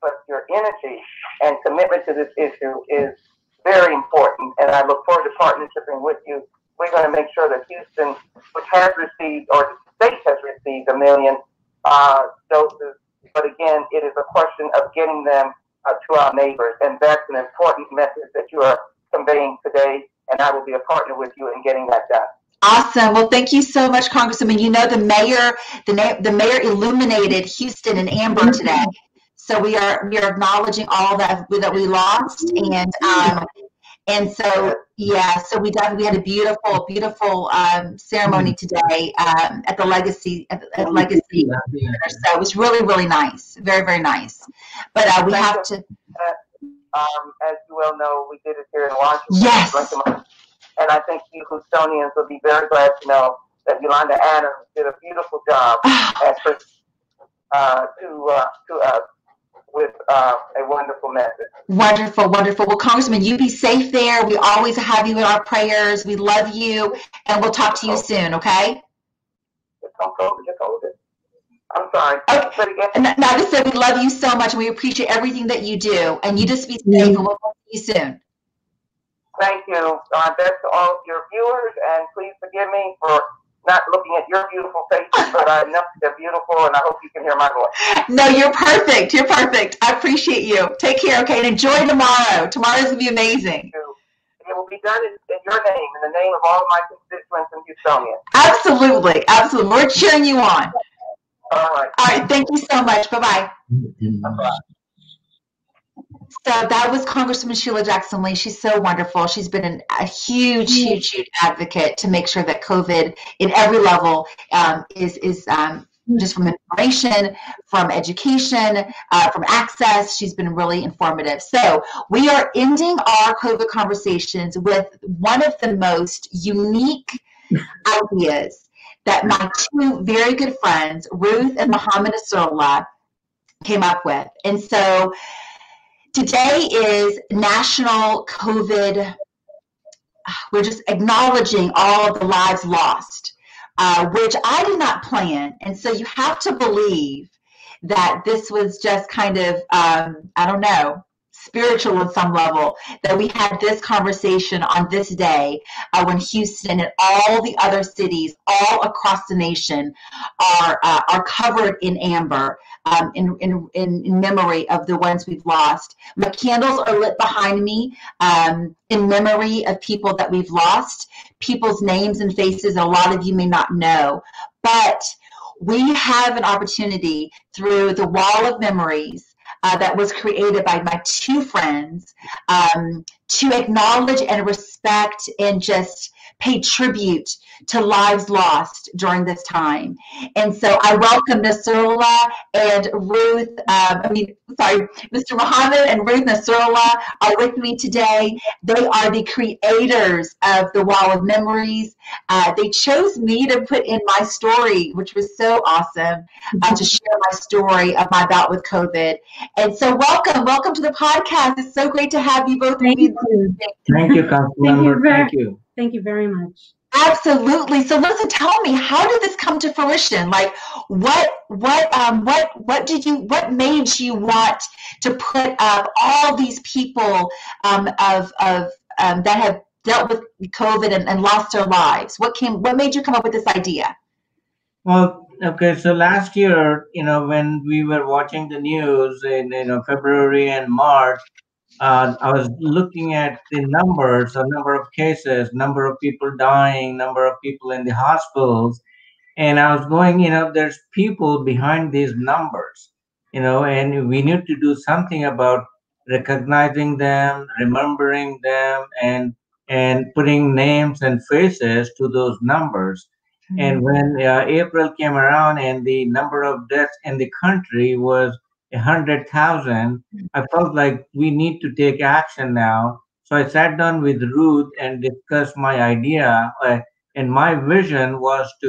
but your energy and commitment to this issue is very important. And I look forward to partnering with you. We're going to make sure that Houston, which has received, or the state has received a million uh, doses, but again, it is a question of getting them uh, to our neighbors. And that's an important message that you are conveying today. And I will be a partner with you in getting that done. Awesome. Well, thank you so much, Congresswoman. You know, the mayor, the, the mayor illuminated Houston in amber today. So we are we are acknowledging all that that we lost, and um, and so yeah, so we done we had a beautiful beautiful um, ceremony today um, at the Legacy at, the, at Legacy. So it was really really nice, very very nice. But uh, we Thank have you. to. Um, as you well know, we did it here in Washington. Yes. And I think you Houstonians will be very glad to know that Yolanda Adams did a beautiful job at uh, to uh, to us with uh, a wonderful message. Wonderful, wonderful. Well, Congressman, you be safe there. We always have you in our prayers. We love you, and we'll talk to you soon. Okay? Just don't hold it. Just hold it. I'm sorry. Okay. And now, I just said we love you so much, and we appreciate everything that you do. And you just be safe, and we'll see you soon. Thank you. Uh, best to all of your viewers, and please forgive me for not looking at your beautiful faces, but I know they're beautiful, and I hope you can hear my voice. No, you're perfect. You're perfect. I appreciate you. Take care, okay? And enjoy tomorrow. Tomorrow's going to be amazing. It will be done in, in your name, in the name of all my constituents in Houstonian. Absolutely. Absolutely. We're cheering you on. All right. All right. Thank you so much. Bye-bye. Bye-bye. So that was Congresswoman Sheila Jackson Lee. She's so wonderful. She's been an, a huge, huge, huge advocate to make sure that COVID in every level um, is, is um, just from information, from education, uh, from access. She's been really informative. So we are ending our COVID conversations with one of the most unique ideas that my two very good friends, Ruth and Muhammad Nasrullah, came up with. And so today is National COVID. We're just acknowledging all of the lives lost, uh, which I did not plan. And so you have to believe that this was just kind of, um, I don't know, spiritual on some level, that we had this conversation on this day uh, when Houston and all the other cities all across the nation are uh, are covered in amber um, in, in, in memory of the ones we've lost. My candles are lit behind me um, in memory of people that we've lost, people's names and faces a lot of you may not know. But we have an opportunity through the Wall of Memories Uh, that was created by my two friends um, to acknowledge and respect and just pay tribute to lives lost during this time. And so I welcome Nasrullah and Ruth, um, I mean, sorry, Mister Muhammad and Ruth Nasrullah are with me today. They are the creators of the Wall of Memories. Uh, they chose me to put in my story, which was so awesome, uh, to share my story of my bout with COVID. And so welcome, welcome to the podcast. It's so great to have you both. Thank you. Thank you, Councilmember. Thank you. Thank you very much. Absolutely. So listen, tell me, how did this come to fruition? Like, what, what, um, what, what did you, what made you want to put up all these people um, of, of um, that have dealt with COVID and, and lost their lives? What came, what made you come up with this idea? Well, okay, so last year, you know, when we were watching the news in, you know, February and March, uh, I was looking at the numbers, the number of cases, number of people dying, number of people in the hospitals, and I was going, you know, there's people behind these numbers, you know, and we need to do something about recognizing them, remembering them, and and putting names and faces to those numbers. And when uh, April came around and the number of deaths in the country was one hundred thousand, I felt like we need to take action now. So I sat down with Ruth and discussed my idea. Uh, and my vision was to,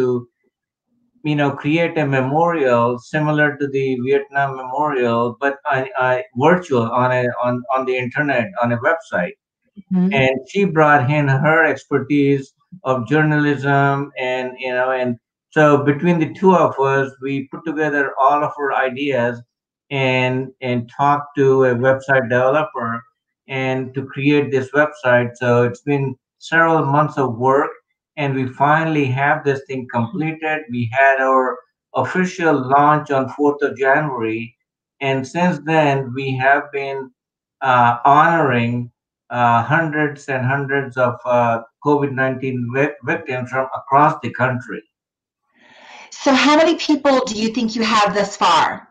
you know, create a memorial similar to the Vietnam Memorial, but I, I, virtual on a on, on the internet, on a website. Mm-hmm. And she brought in her expertise of journalism, and you know, and so between the two of us, we put together all of our ideas, and and talked to a website developer and to create this website. So it's been several months of work, and we finally have this thing completed. We had our official launch on fourth of January, and since then we have been uh, honoring uh, hundreds and hundreds of uh, COVID nineteen vi- victims from across the country. So how many people do you think you have thus far?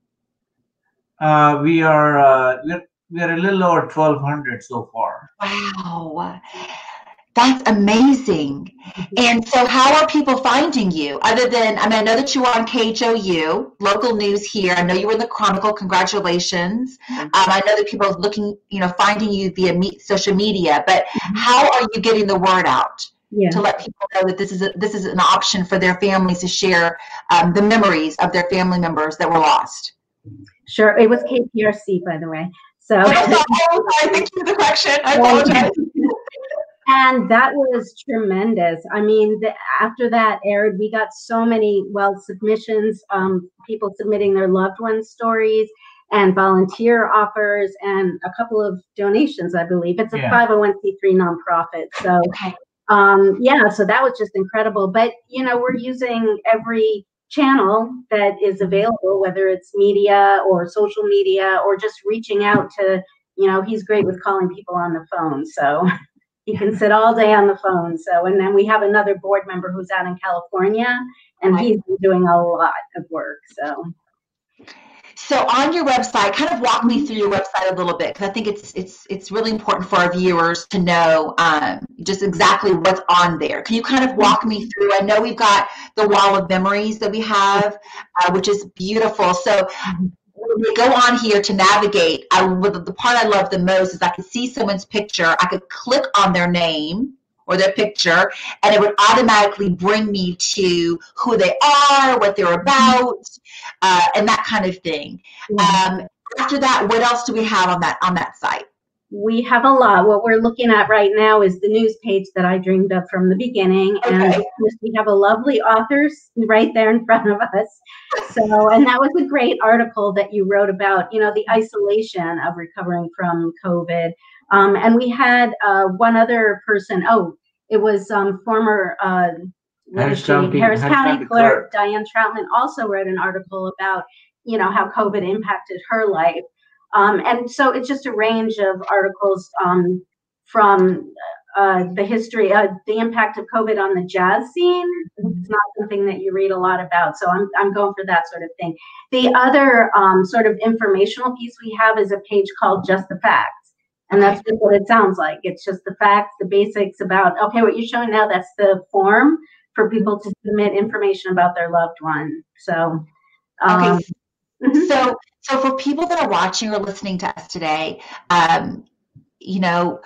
Uh, we are uh, we're, we're a little over twelve hundred so far. Wow, that's amazing. And so how are people finding you? Other than, I mean, I know that you were on K H O U, local news here. I know you were in the Chronicle. Congratulations. Um, I know that people are looking, you know, finding you via me- social media, but how are you getting the word out? Yeah. To let people know that this is a, this is an option for their families to share um, the memories of their family members that were lost? Sure. It was K P R C, by the way. So oh, sorry. Thank you for the correction. I apologize. And that was tremendous. I mean, the, after that aired, we got so many, well, submissions, um, people submitting their loved ones' stories and volunteer offers and a couple of donations, I believe. It's a yeah. five oh one c three nonprofit. So, um, yeah, so that was just incredible. But, you know, we're using every channel that is available, whether it's media or social media or just reaching out to, you know, he's great with calling people on the phone. So he can sit all day on the phone. So, and then we have another board member who's out in California, and he's been doing a lot of work. So, so on your website, kind of walk me through your website a little bit, because I think it's it's it's really important for our viewers to know um, just exactly what's on there. Can you kind of walk me through? I know we've got the wall of memories that we have, uh, which is beautiful. So when we go on here to navigate, I, the part I love the most is I could see someone's picture. I could click on their name or their picture, and it would automatically bring me to who they are, what they're about, uh, and that kind of thing. Um, after that, what else do we have on that on that site? We have a lot. What we're looking at right now is the news page that I dreamed of from the beginning. Okay. And of course, we have a lovely author right there in front of us. So, and that was a great article that you wrote about, you know, the isolation of recovering from COVID. Um, and we had uh, one other person. Oh, it was um, former uh, Harris County, Harris Harris County County clerk Diane Troutman also wrote an article about, you know, how COVID impacted her life. Um, and so it's just a range of articles um, from uh, the history, uh, the impact of COVID on the jazz scene. It's not something that you read a lot about, so I'm, I'm going for that sort of thing. The other um, sort of informational piece we have is a page called Just the Facts. And that's just what it sounds like. It's just the facts, the basics about, okay, what you're showing now, that's the form for people to submit information about their loved one. So, um, okay. Mm-hmm. So, so for people that are watching or listening to us today, um, you know,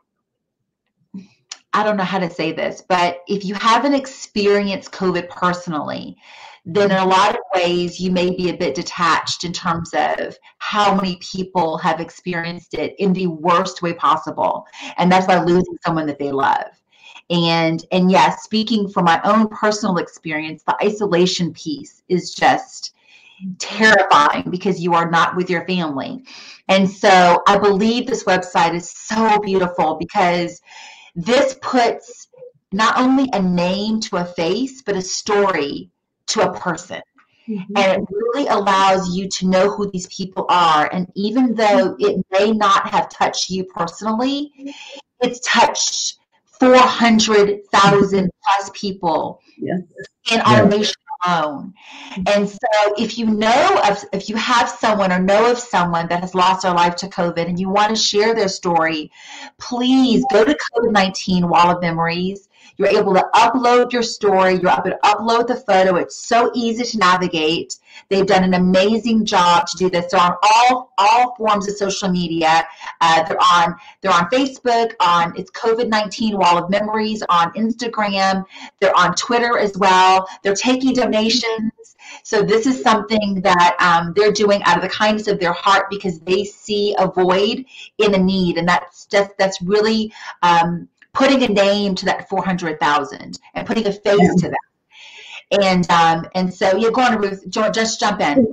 I don't know how to say this, but if you haven't experienced COVID personally, then in a lot of ways you may be a bit detached in terms of how many people have experienced it in the worst way possible. And that's by losing someone that they love. And, and yes, speaking from my own personal experience, the isolation piece is just terrifying because you are not with your family. And so I believe this website is so beautiful because this puts not only a name to a face, but a story to a person. Mm-hmm. And it really allows you to know who these people are. And even though it may not have touched you personally, it's touched four hundred thousand plus people yes. in our yes. nation alone. And so if you know of, if you have someone or know of someone that has lost their life to COVID and you want to share their story, please go to COVID nineteen Wall of Memories. You're able to upload your story. You're able to upload the photo. It's so easy to navigate. They've done an amazing job to do this. They're on all all forms of social media. Uh, they're on they're on Facebook. On it's COVID nineteen Wall of Memories on Instagram. They're on Twitter as well. They're taking donations. So this is something that um, they're doing out of the kindness of their heart because they see a void in a need, and that's just that's really. Um, putting a name to that four hundred thousand and putting a face yeah. to that. And um, and so, yeah, go on, Ruth, just jump in.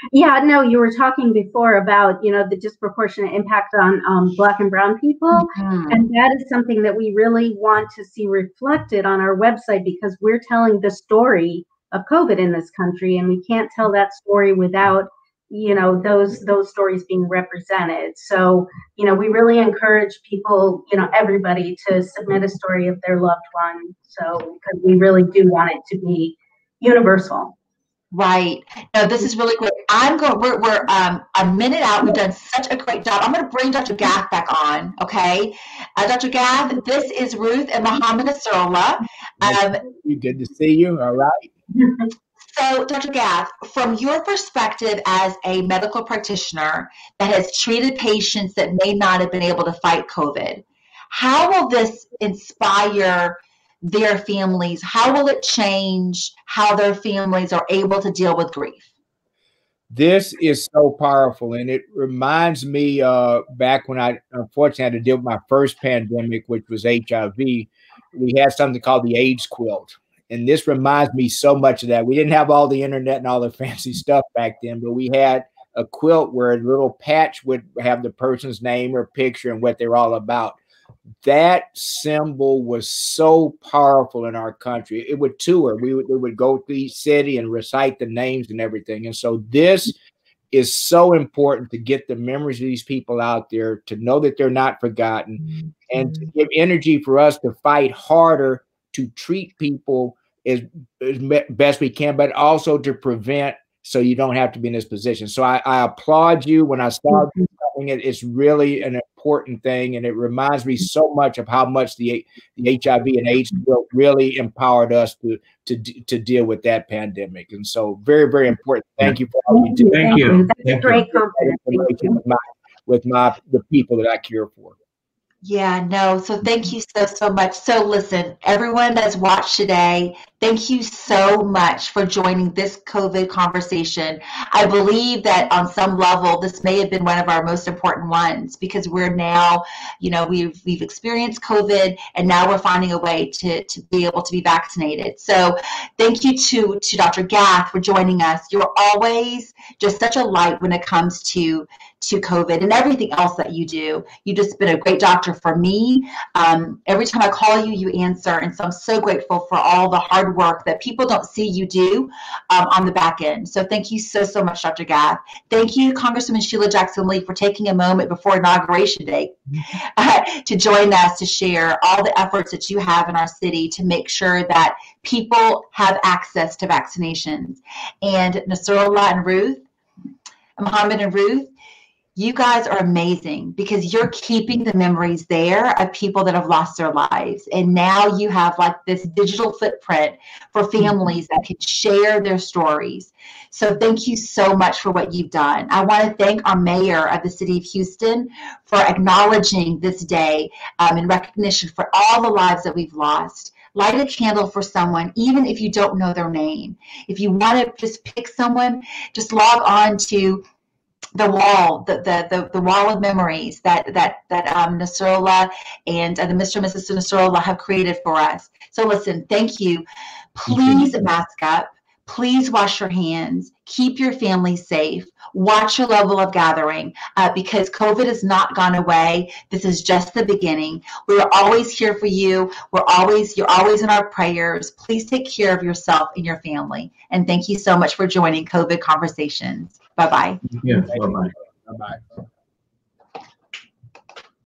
Yeah, no, you were talking before about, you know, the disproportionate impact on um, Black and Brown people. Mm-hmm. And that is something that we really want to see reflected on our website, because we're telling the story of COVID in this country, and we can't tell that story without, you know, those those stories being represented. So, you know, we really encourage people, you know, everybody to submit a story of their loved one. So, because we really do want it to be universal. Right. No, this is really great. I'm going, we're, we're um, a minute out. We've done such a great job. I'm going to bring Doctor Gath back on. Okay. Uh, Doctor Gath, this is Ruth and Muhammad Nasrallah. Um, Good to see you. All right. So, Doctor Gath, from your perspective as a medical practitioner that has treated patients that may not have been able to fight COVID, how will this inspire their families? How will it change how their families are able to deal with grief? This is so powerful, and it reminds me uh, back when I unfortunately had to deal with my first pandemic, which was H I V. We had something called the AIDS quilt, and this reminds me so much of that. We didn't have all the internet and all the fancy stuff back then, but we had a quilt where a little patch would have the person's name or picture and what they're all about. That symbol was so powerful in our country. It would tour. We would, we would go to each city and recite the names and everything. And so this is so important to get the memories of these people out there, to know that they're not forgotten, mm-hmm. and to give energy for us to fight harder to treat people as, as best we can, but also to prevent, so you don't have to be in this position. So I, I applaud you. When I started mm-hmm. it, it's really an important thing, and it reminds me so much of how much the the H I V and AIDS really empowered us to to to deal with that pandemic. And so, very very important. Thank you for all you do. Thank you. That's a great compliment. With my, with my the people that I care for. Yeah, no. So thank you so, so much. So listen, everyone that's watched today, thank you so much for joining this COVID conversation. I believe that on some level, this may have been one of our most important ones, because we're now, you know, we've we've experienced COVID, and now we're finding a way to, to be able to be vaccinated. So thank you to, to Doctor Gath for joining us. You're always just such a light when it comes to to COVID and everything else that you do. You've just been a great doctor for me. Um, every time I call you, you answer. And so I'm so grateful for all the hard work that people don't see you do um, on the back end. So thank you so, so much, Doctor Gath. Thank you, Congresswoman Sheila Jackson Lee, for taking a moment before Inauguration Day uh, to join us to share all the efforts that you have in our city to make sure that people have access to vaccinations. And Nasrallah and Ruth, Muhammad and Ruth, you guys are amazing, because you're keeping the memories there of people that have lost their lives. And now you have like this digital footprint for families that can share their stories. So thank you so much for what you've done. I want to thank our mayor of the city of Houston for acknowledging this day um, in recognition for all the lives that we've lost. Light a candle for someone, even if you don't know their name. If you want to just pick someone, just log on to the wall, the, the the the wall of memories that that that um, Nasrallah and uh, the Mister and Missus Nasrallah have created for us. So listen, thank you. Please mask up. Please wash your hands. Keep your family safe. Watch your level of gathering, uh, because COVID has not gone away. This is just the beginning. We're always here for you. We're always you're always in our prayers. Please take care of yourself and your family. And thank you so much for joining COVID Conversations. Bye-bye. Yeah, bye-bye. Bye-bye.